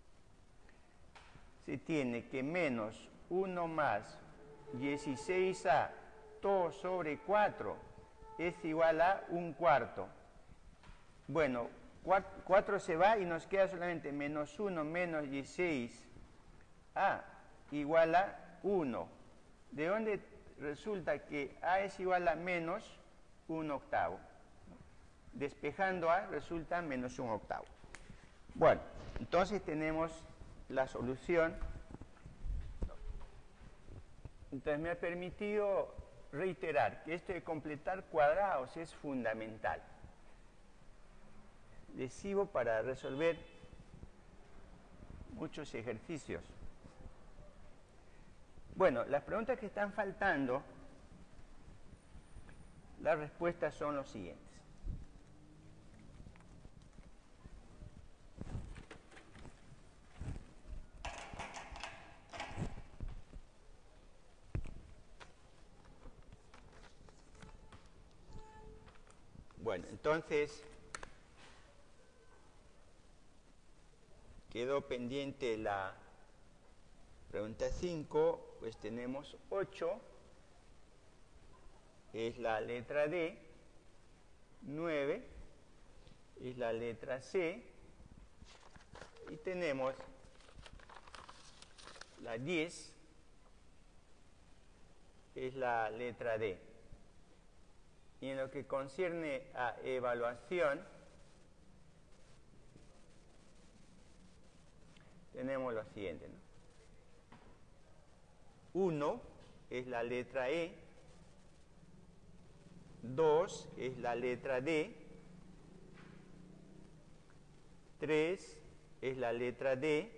se tiene que menos 1 más 16a todo sobre 4 es igual a 1/4. Bueno, 4 se va y nos queda solamente menos 1 menos 16a igual a 1. ¿De dónde resulta que a es igual a menos 1/8? Despejando a resulta menos 1/8. Bueno, entonces tenemos la solución. Entonces me ha permitido reiterar que esto de completar cuadrados es fundamental. Les sirvo para resolver muchos ejercicios. Bueno, las preguntas que están faltando, las respuestas son los siguientes. Bueno, entonces quedó pendiente la pregunta 5, pues tenemos 8, es la letra D, 9 es la letra C, y tenemos la 10, es la letra D. Y en lo que concierne a evaluación, tenemos lo siguiente, ¿no? 1 es la letra E, 2 es la letra D, 3 es la letra D,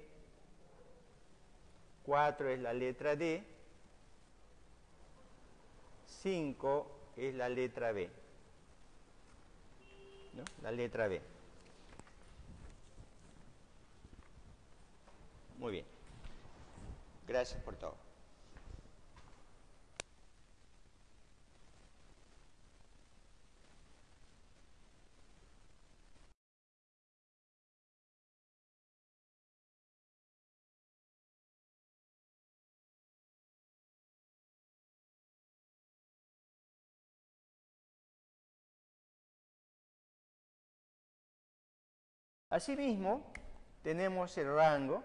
4 es la letra D, 5 es la letra B, ¿no? La letra B. Muy bien. Gracias por todo. Asimismo, tenemos el rango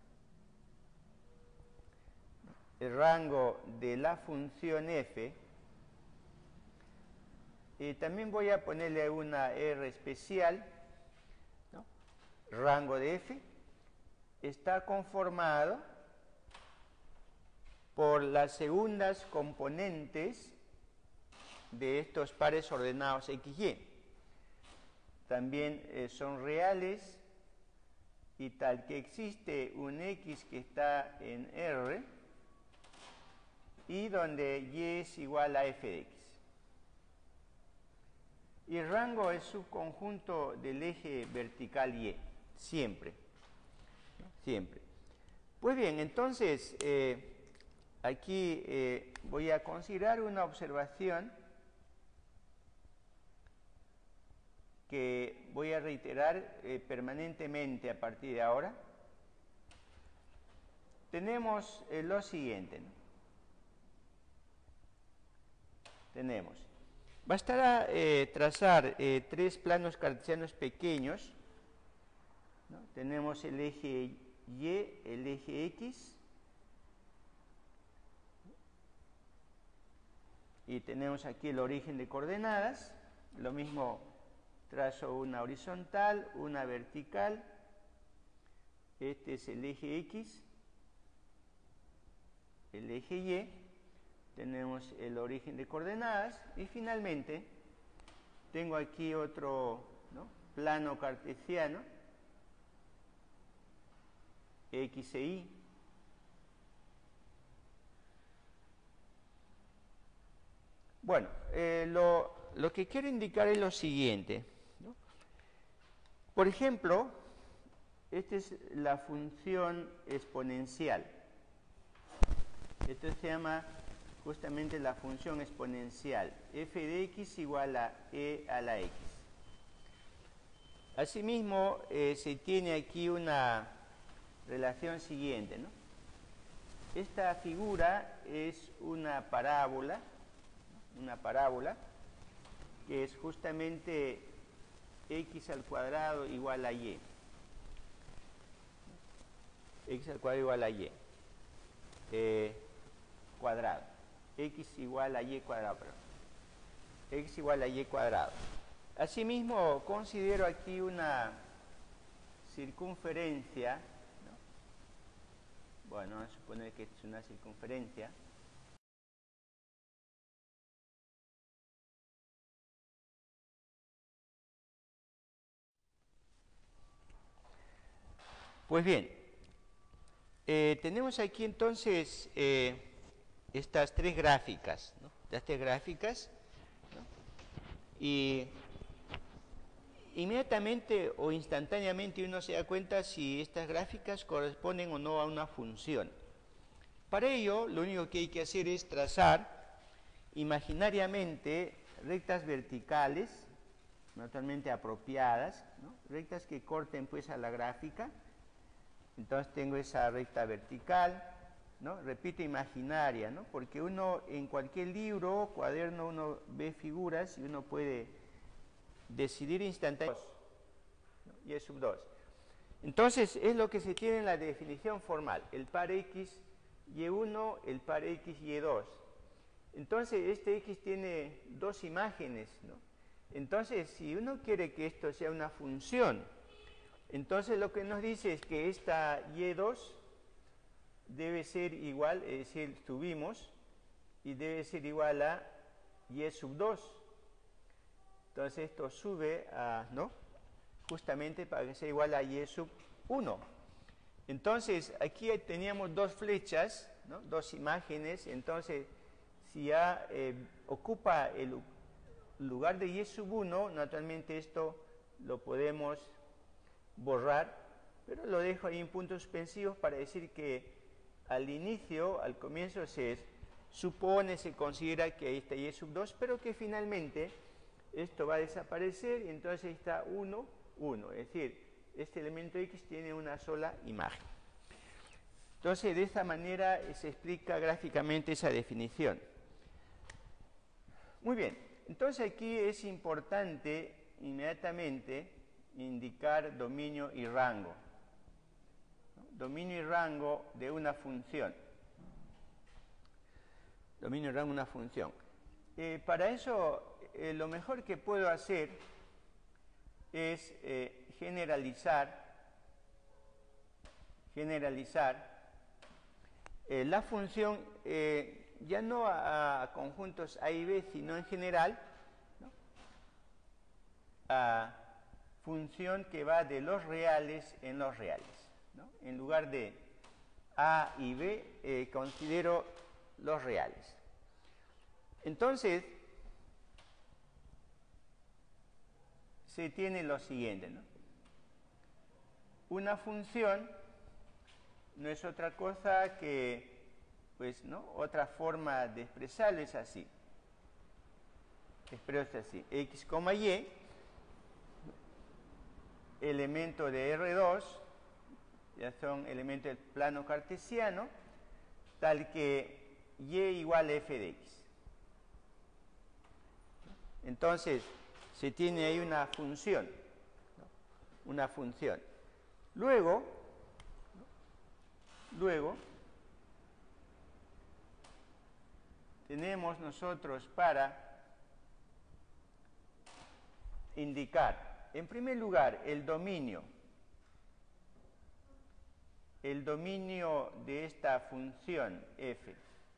de la función f. También voy a ponerle una R especial, ¿no? Rango de f está conformado por las segundas componentes de estos pares ordenados XY. También son reales, y tal que existe un X que está en R y donde Y es igual a f de X. Y el rango es subconjunto del eje vertical Y, siempre, ¿no? Siempre. Pues bien, entonces, aquí voy a considerar una observación que voy a reiterar permanentemente a partir de ahora. Tenemos lo siguiente, ¿no? Bastará trazar 3 planos cartesianos pequeños, ¿no? Tenemos el eje Y, el eje X, y tenemos aquí el origen de coordenadas. Lo mismo, trazo una horizontal, una vertical. Este es el eje X, el eje Y. Tenemos el origen de coordenadas. Y finalmente, tengo aquí otro, ¿no?, plano cartesiano X e Y. Bueno, lo que quiero indicar es lo siguiente, ¿no? Por ejemplo, esta es la función exponencial. Esto se llama justamente la función exponencial. F de x igual a e a la x. Asimismo, se tiene aquí una relación siguiente, ¿no? Esta figura es una parábola que es justamente x al cuadrado igual a y. X al cuadrado igual a y. Cuadrado. X igual a y cuadrado, perdón. X igual a y cuadrado. Asimismo, considero aquí una circunferencia, ¿no? Bueno, vamos a suponer que es una circunferencia. Pues bien, tenemos aquí entonces estas tres gráficas, ¿no? Estas tres gráficas, ¿no? Y inmediatamente o instantáneamente uno se da cuenta si estas gráficas corresponden o no a una función. Para ello, lo único que hay que hacer es trazar imaginariamente rectas verticales, naturalmente apropiadas, ¿no? Rectas que corten pues a la gráfica. Entonces tengo esa recta vertical, ¿no? Repito, imaginaria, ¿no? Porque uno en cualquier libro, cuaderno, uno ve figuras y uno puede decidir instantáneamente, ¿no? Y es sub 2. Entonces es lo que se tiene en la definición formal, el par x y1, el par x y2. Entonces este x tiene dos imágenes, ¿no? Entonces si uno quiere que esto sea una función, entonces lo que nos dice es que esta y2 debe ser igual, es decir, subimos, y debe ser igual a y sub 2. Entonces esto sube a, ¿no? Justamente para que sea igual a y sub 1. Entonces aquí teníamos dos flechas, ¿no? Dos imágenes. Entonces si A ocupa el lugar de y sub 1, naturalmente esto lo podemos borrar, pero lo dejo ahí en puntos suspensivos para decir que al inicio, al comienzo se supone, se considera que ahí está y sub 2, pero que finalmente esto va a desaparecer y entonces ahí está 1, 1, es decir, este elemento x tiene una sola imagen. Entonces de esta manera se explica gráficamente esa definición. Muy bien, entonces aquí es importante inmediatamente indicar dominio y rango, ¿no? Dominio y rango de una función. Dominio y rango de una función. Para eso, lo mejor que puedo hacer es generalizar la función ya no a conjuntos A y B, sino en general, ¿no? A función que va de los reales en los reales, ¿no? En lugar de A y B, considero los reales. Entonces, se tiene lo siguiente, ¿no? Una función no es otra cosa que, pues, ¿no? Otra forma de expresarlo es así. Expreso así, x, y, elemento de R2, ya son elementos del plano cartesiano, tal que y igual a f de x. Entonces, se tiene ahí una función, ¿no? Una función. Luego, tenemos nosotros para indicar, en primer lugar, el dominio de esta función f.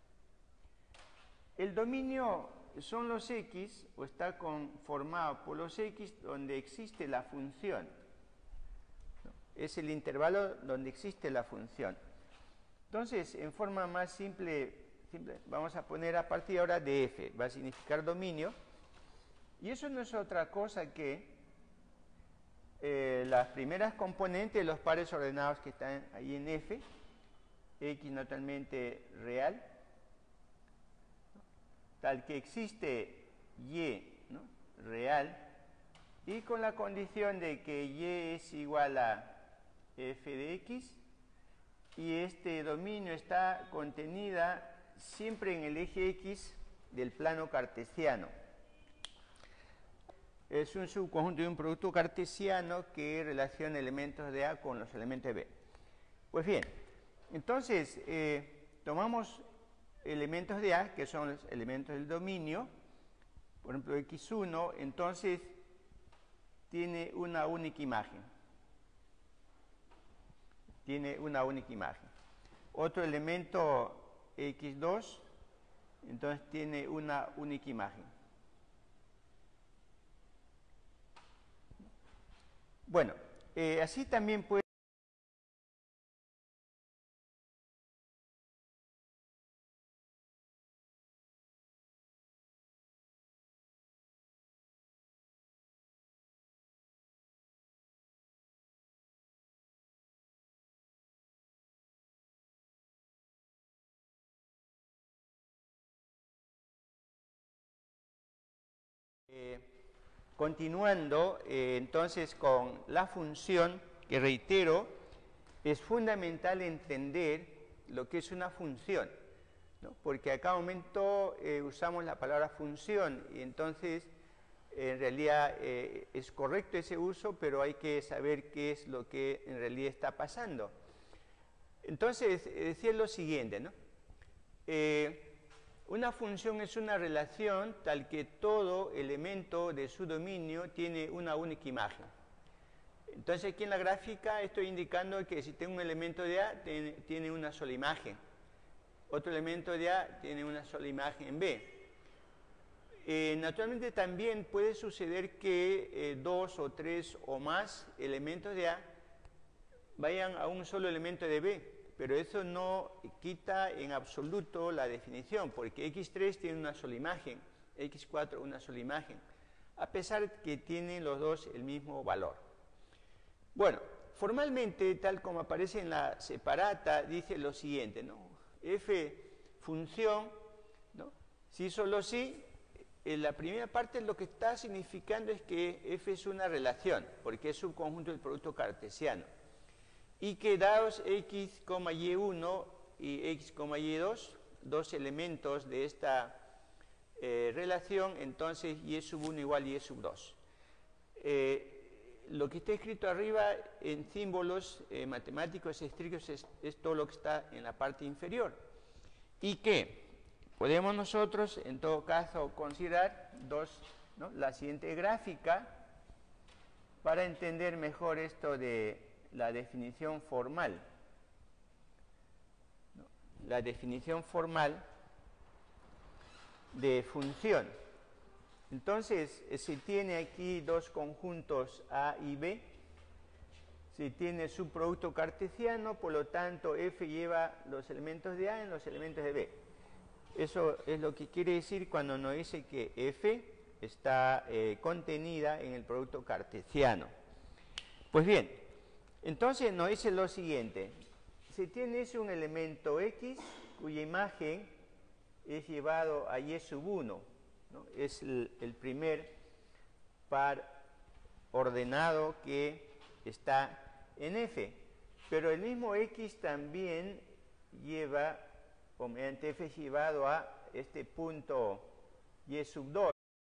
El dominio son los x, o está conformado por los x donde existe la función, ¿no? es el intervalo donde existe la función. Entonces, en forma más simple, vamos a poner a partir de ahora de f, va a significar dominio, y eso no es otra cosa que las primeras componentes de los pares ordenados que están ahí en f, x naturalmente real, tal que existe y, ¿no?, real, y con la condición de que y es igual a f de x, y este dominio está contenida siempre en el eje x del plano cartesiano. Es un subconjunto de un producto cartesiano que relaciona elementos de A con los elementos de B. Pues bien, entonces tomamos elementos de A, que son los elementos del dominio, por ejemplo x1, entonces tiene una única imagen. Tiene una única imagen. Otro elemento x2, entonces tiene una única imagen. Bueno, así también puede continuando entonces con la función, que reitero, es fundamental entender lo que es una función, ¿no? Porque a cada momento usamos la palabra función y entonces en realidad es correcto ese uso, pero hay que saber qué es lo que en realidad está pasando. Entonces, decir lo siguiente, ¿no? Una función es una relación tal que todo elemento de su dominio tiene una única imagen. Entonces aquí en la gráfica estoy indicando que si tengo un elemento de A, tiene una sola imagen. Otro elemento de A tiene una sola imagen en B. Naturalmente también puede suceder que dos o tres o más elementos de A vayan a un solo elemento de B. Pero eso no quita en absoluto la definición, porque x3 tiene una sola imagen, x4 una sola imagen, a pesar que tienen los dos el mismo valor. Bueno, formalmente, tal como aparece en la separata, dice lo siguiente, ¿no? F función, ¿no? Si solo si, en la primera parte lo que está significando es que F es una relación, porque es un conjunto del producto cartesiano. Y que dados x, y1 y x, y2, dos elementos de esta relación, entonces y sub 1 igual y sub 2. Lo que está escrito arriba en símbolos matemáticos estrictos es todo lo que está en la parte inferior. Y que podemos nosotros, en todo caso, considerar ¿no?, la siguiente gráfica para entender mejor esto de la definición formal. La definición formal de función. Entonces, se tiene aquí dos conjuntos A y B. Se tiene su producto cartesiano, por lo tanto, F lleva los elementos de A en los elementos de B. Eso es lo que quiere decir cuando nos dice que F está contenida en el producto cartesiano. Pues bien, entonces nos dice lo siguiente, se tiene un elemento X cuya imagen es llevado a Y sub 1, ¿no? Es el primer par ordenado que está en F, pero el mismo X también lleva, o mediante F es llevado a este punto Y sub 2.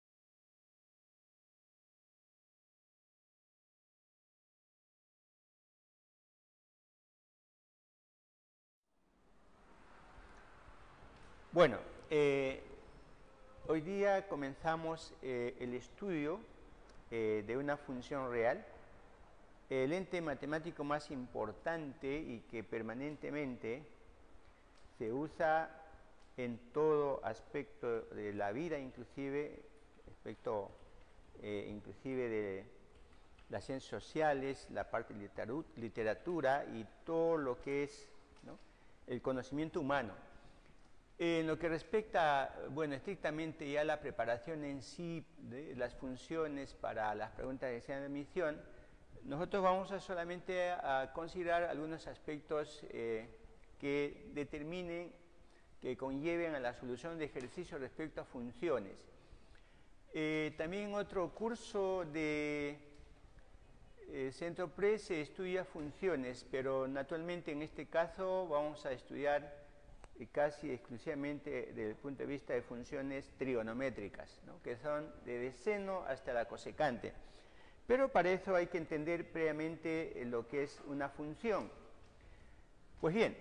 Bueno, hoy día comenzamos el estudio de una función real, el ente matemático más importante y que permanentemente se usa en todo aspecto de la vida, inclusive aspecto inclusive de las ciencias sociales, la parte de literatura y todo lo que es, ¿no?, el conocimiento humano. En lo que respecta, bueno, estrictamente ya la preparación en sí de las funciones para las preguntas de examen de admisión, nosotros vamos a solamente a considerar algunos aspectos que determinen, que conlleven a la solución de ejercicios respecto a funciones. También otro curso de Centro PRE se estudia funciones, pero naturalmente en este caso vamos a estudiar casi exclusivamente desde el punto de vista de funciones trigonométricas, ¿no?, que son desde seno hasta la cosecante. Pero para eso hay que entender previamente lo que es una función. Pues bien,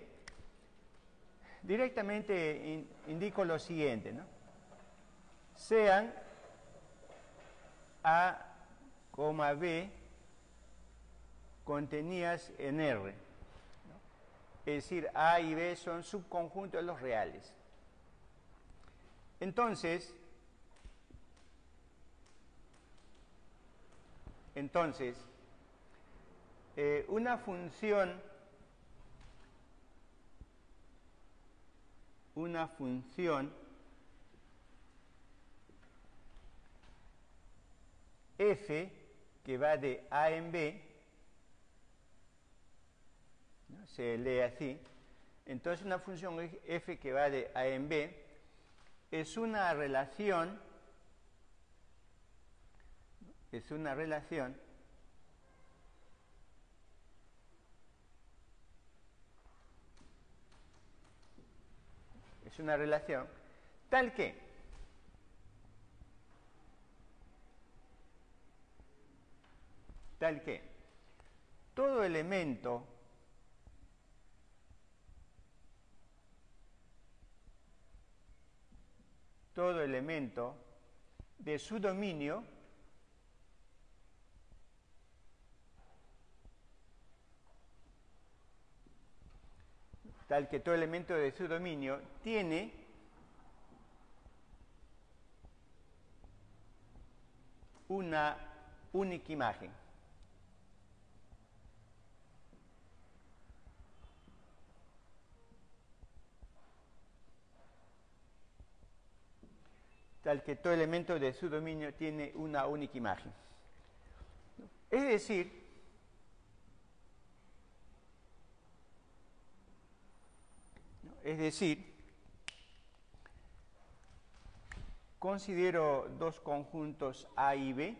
directamente indico lo siguiente, ¿no? Sean A, B contenidas en R, ¿no? Es decir, A y B son subconjuntos de los reales. Entonces, una función f que va de A en B, ¿no?, se lee así. Entonces una función f que va de A en B es una relación, tal que todo elemento de su dominio tiene una única imagen. Tal que todo elemento de su dominio tiene una única imagen. Es decir, considero dos conjuntos A y B,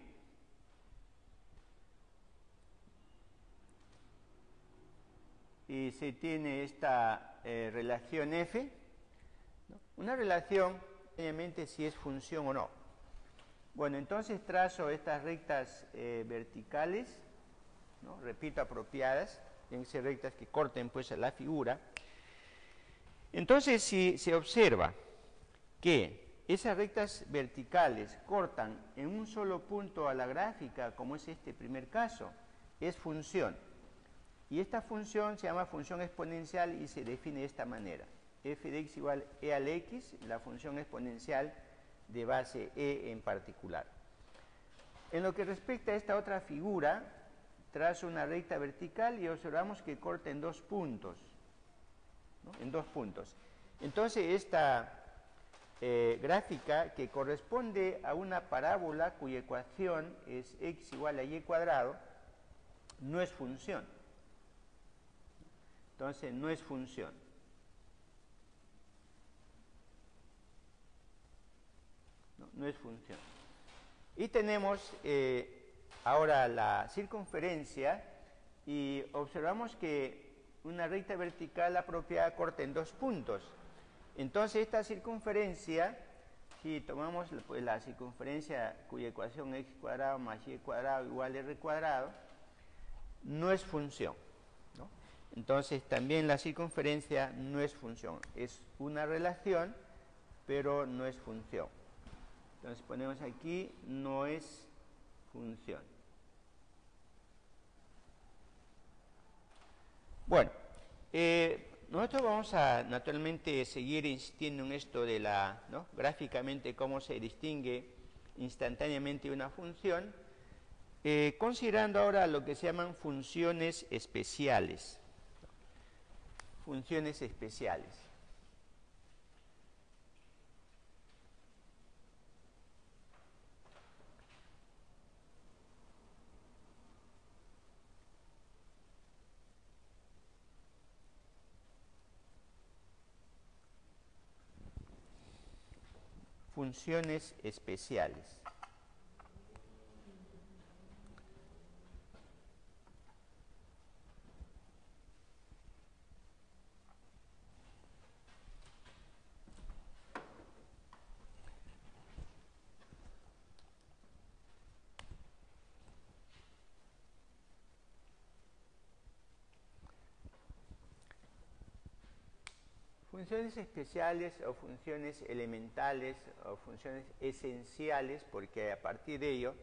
y se tiene esta relación F, ¿no?, una relación, obviamente, si es función o no. Bueno, entonces trazo estas rectas verticales, ¿no?, repito, apropiadas, tienen que ser rectas que corten pues la figura. Entonces, si se observa que esas rectas verticales cortan en un solo punto a la gráfica, como es este primer caso, es función. Y esta función se llama función exponencial y se define de esta manera. F de x igual e al x, la función exponencial de base e en particular. En lo que respecta a esta otra figura, trazo una recta vertical y observamos que corta en dos puntos, ¿no?, en dos puntos. Entonces esta gráfica, que corresponde a una parábola cuya ecuación es x igual a y cuadrado, no es función. Entonces no es función. No es función. Y tenemos ahora la circunferencia y observamos que una recta vertical apropiada corta en dos puntos. Entonces esta circunferencia, si tomamos pues la circunferencia cuya ecuación es x cuadrado más y cuadrado igual a r cuadrado, no es función, ¿no? Entonces también la circunferencia no es función, es una relación, pero no es función. Entonces ponemos aquí, no es función. Bueno, nosotros vamos a naturalmente seguir insistiendo en esto de la, ¿no?, gráficamente cómo se distingue instantáneamente una función, Considerando ahora lo que se llaman funciones especiales. Funciones especiales. Funciones especiales. Funciones especiales o funciones elementales o funciones esenciales, porque a partir de ello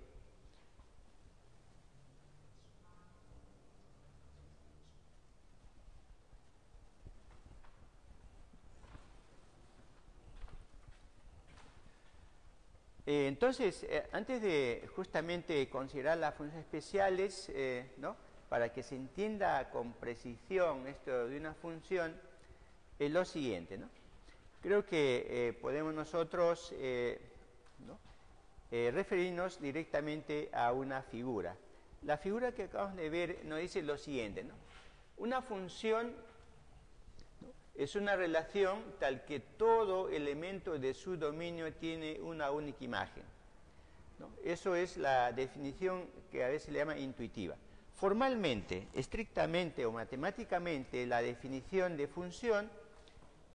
entonces, antes de justamente considerar las funciones especiales, ¿no? Para que se entienda con precisión esto de una función, es lo siguiente, ¿no? Creo que podemos nosotros ¿no? referirnos directamente a una figura. La figura que acabamos de ver nos dice lo siguiente, ¿no? Una función, ¿no? Es una relación tal que todo elemento de su dominio tiene una única imagen, ¿no? Eso es la definición que a veces le llama intuitiva. Formalmente, estrictamente o matemáticamente, la definición de función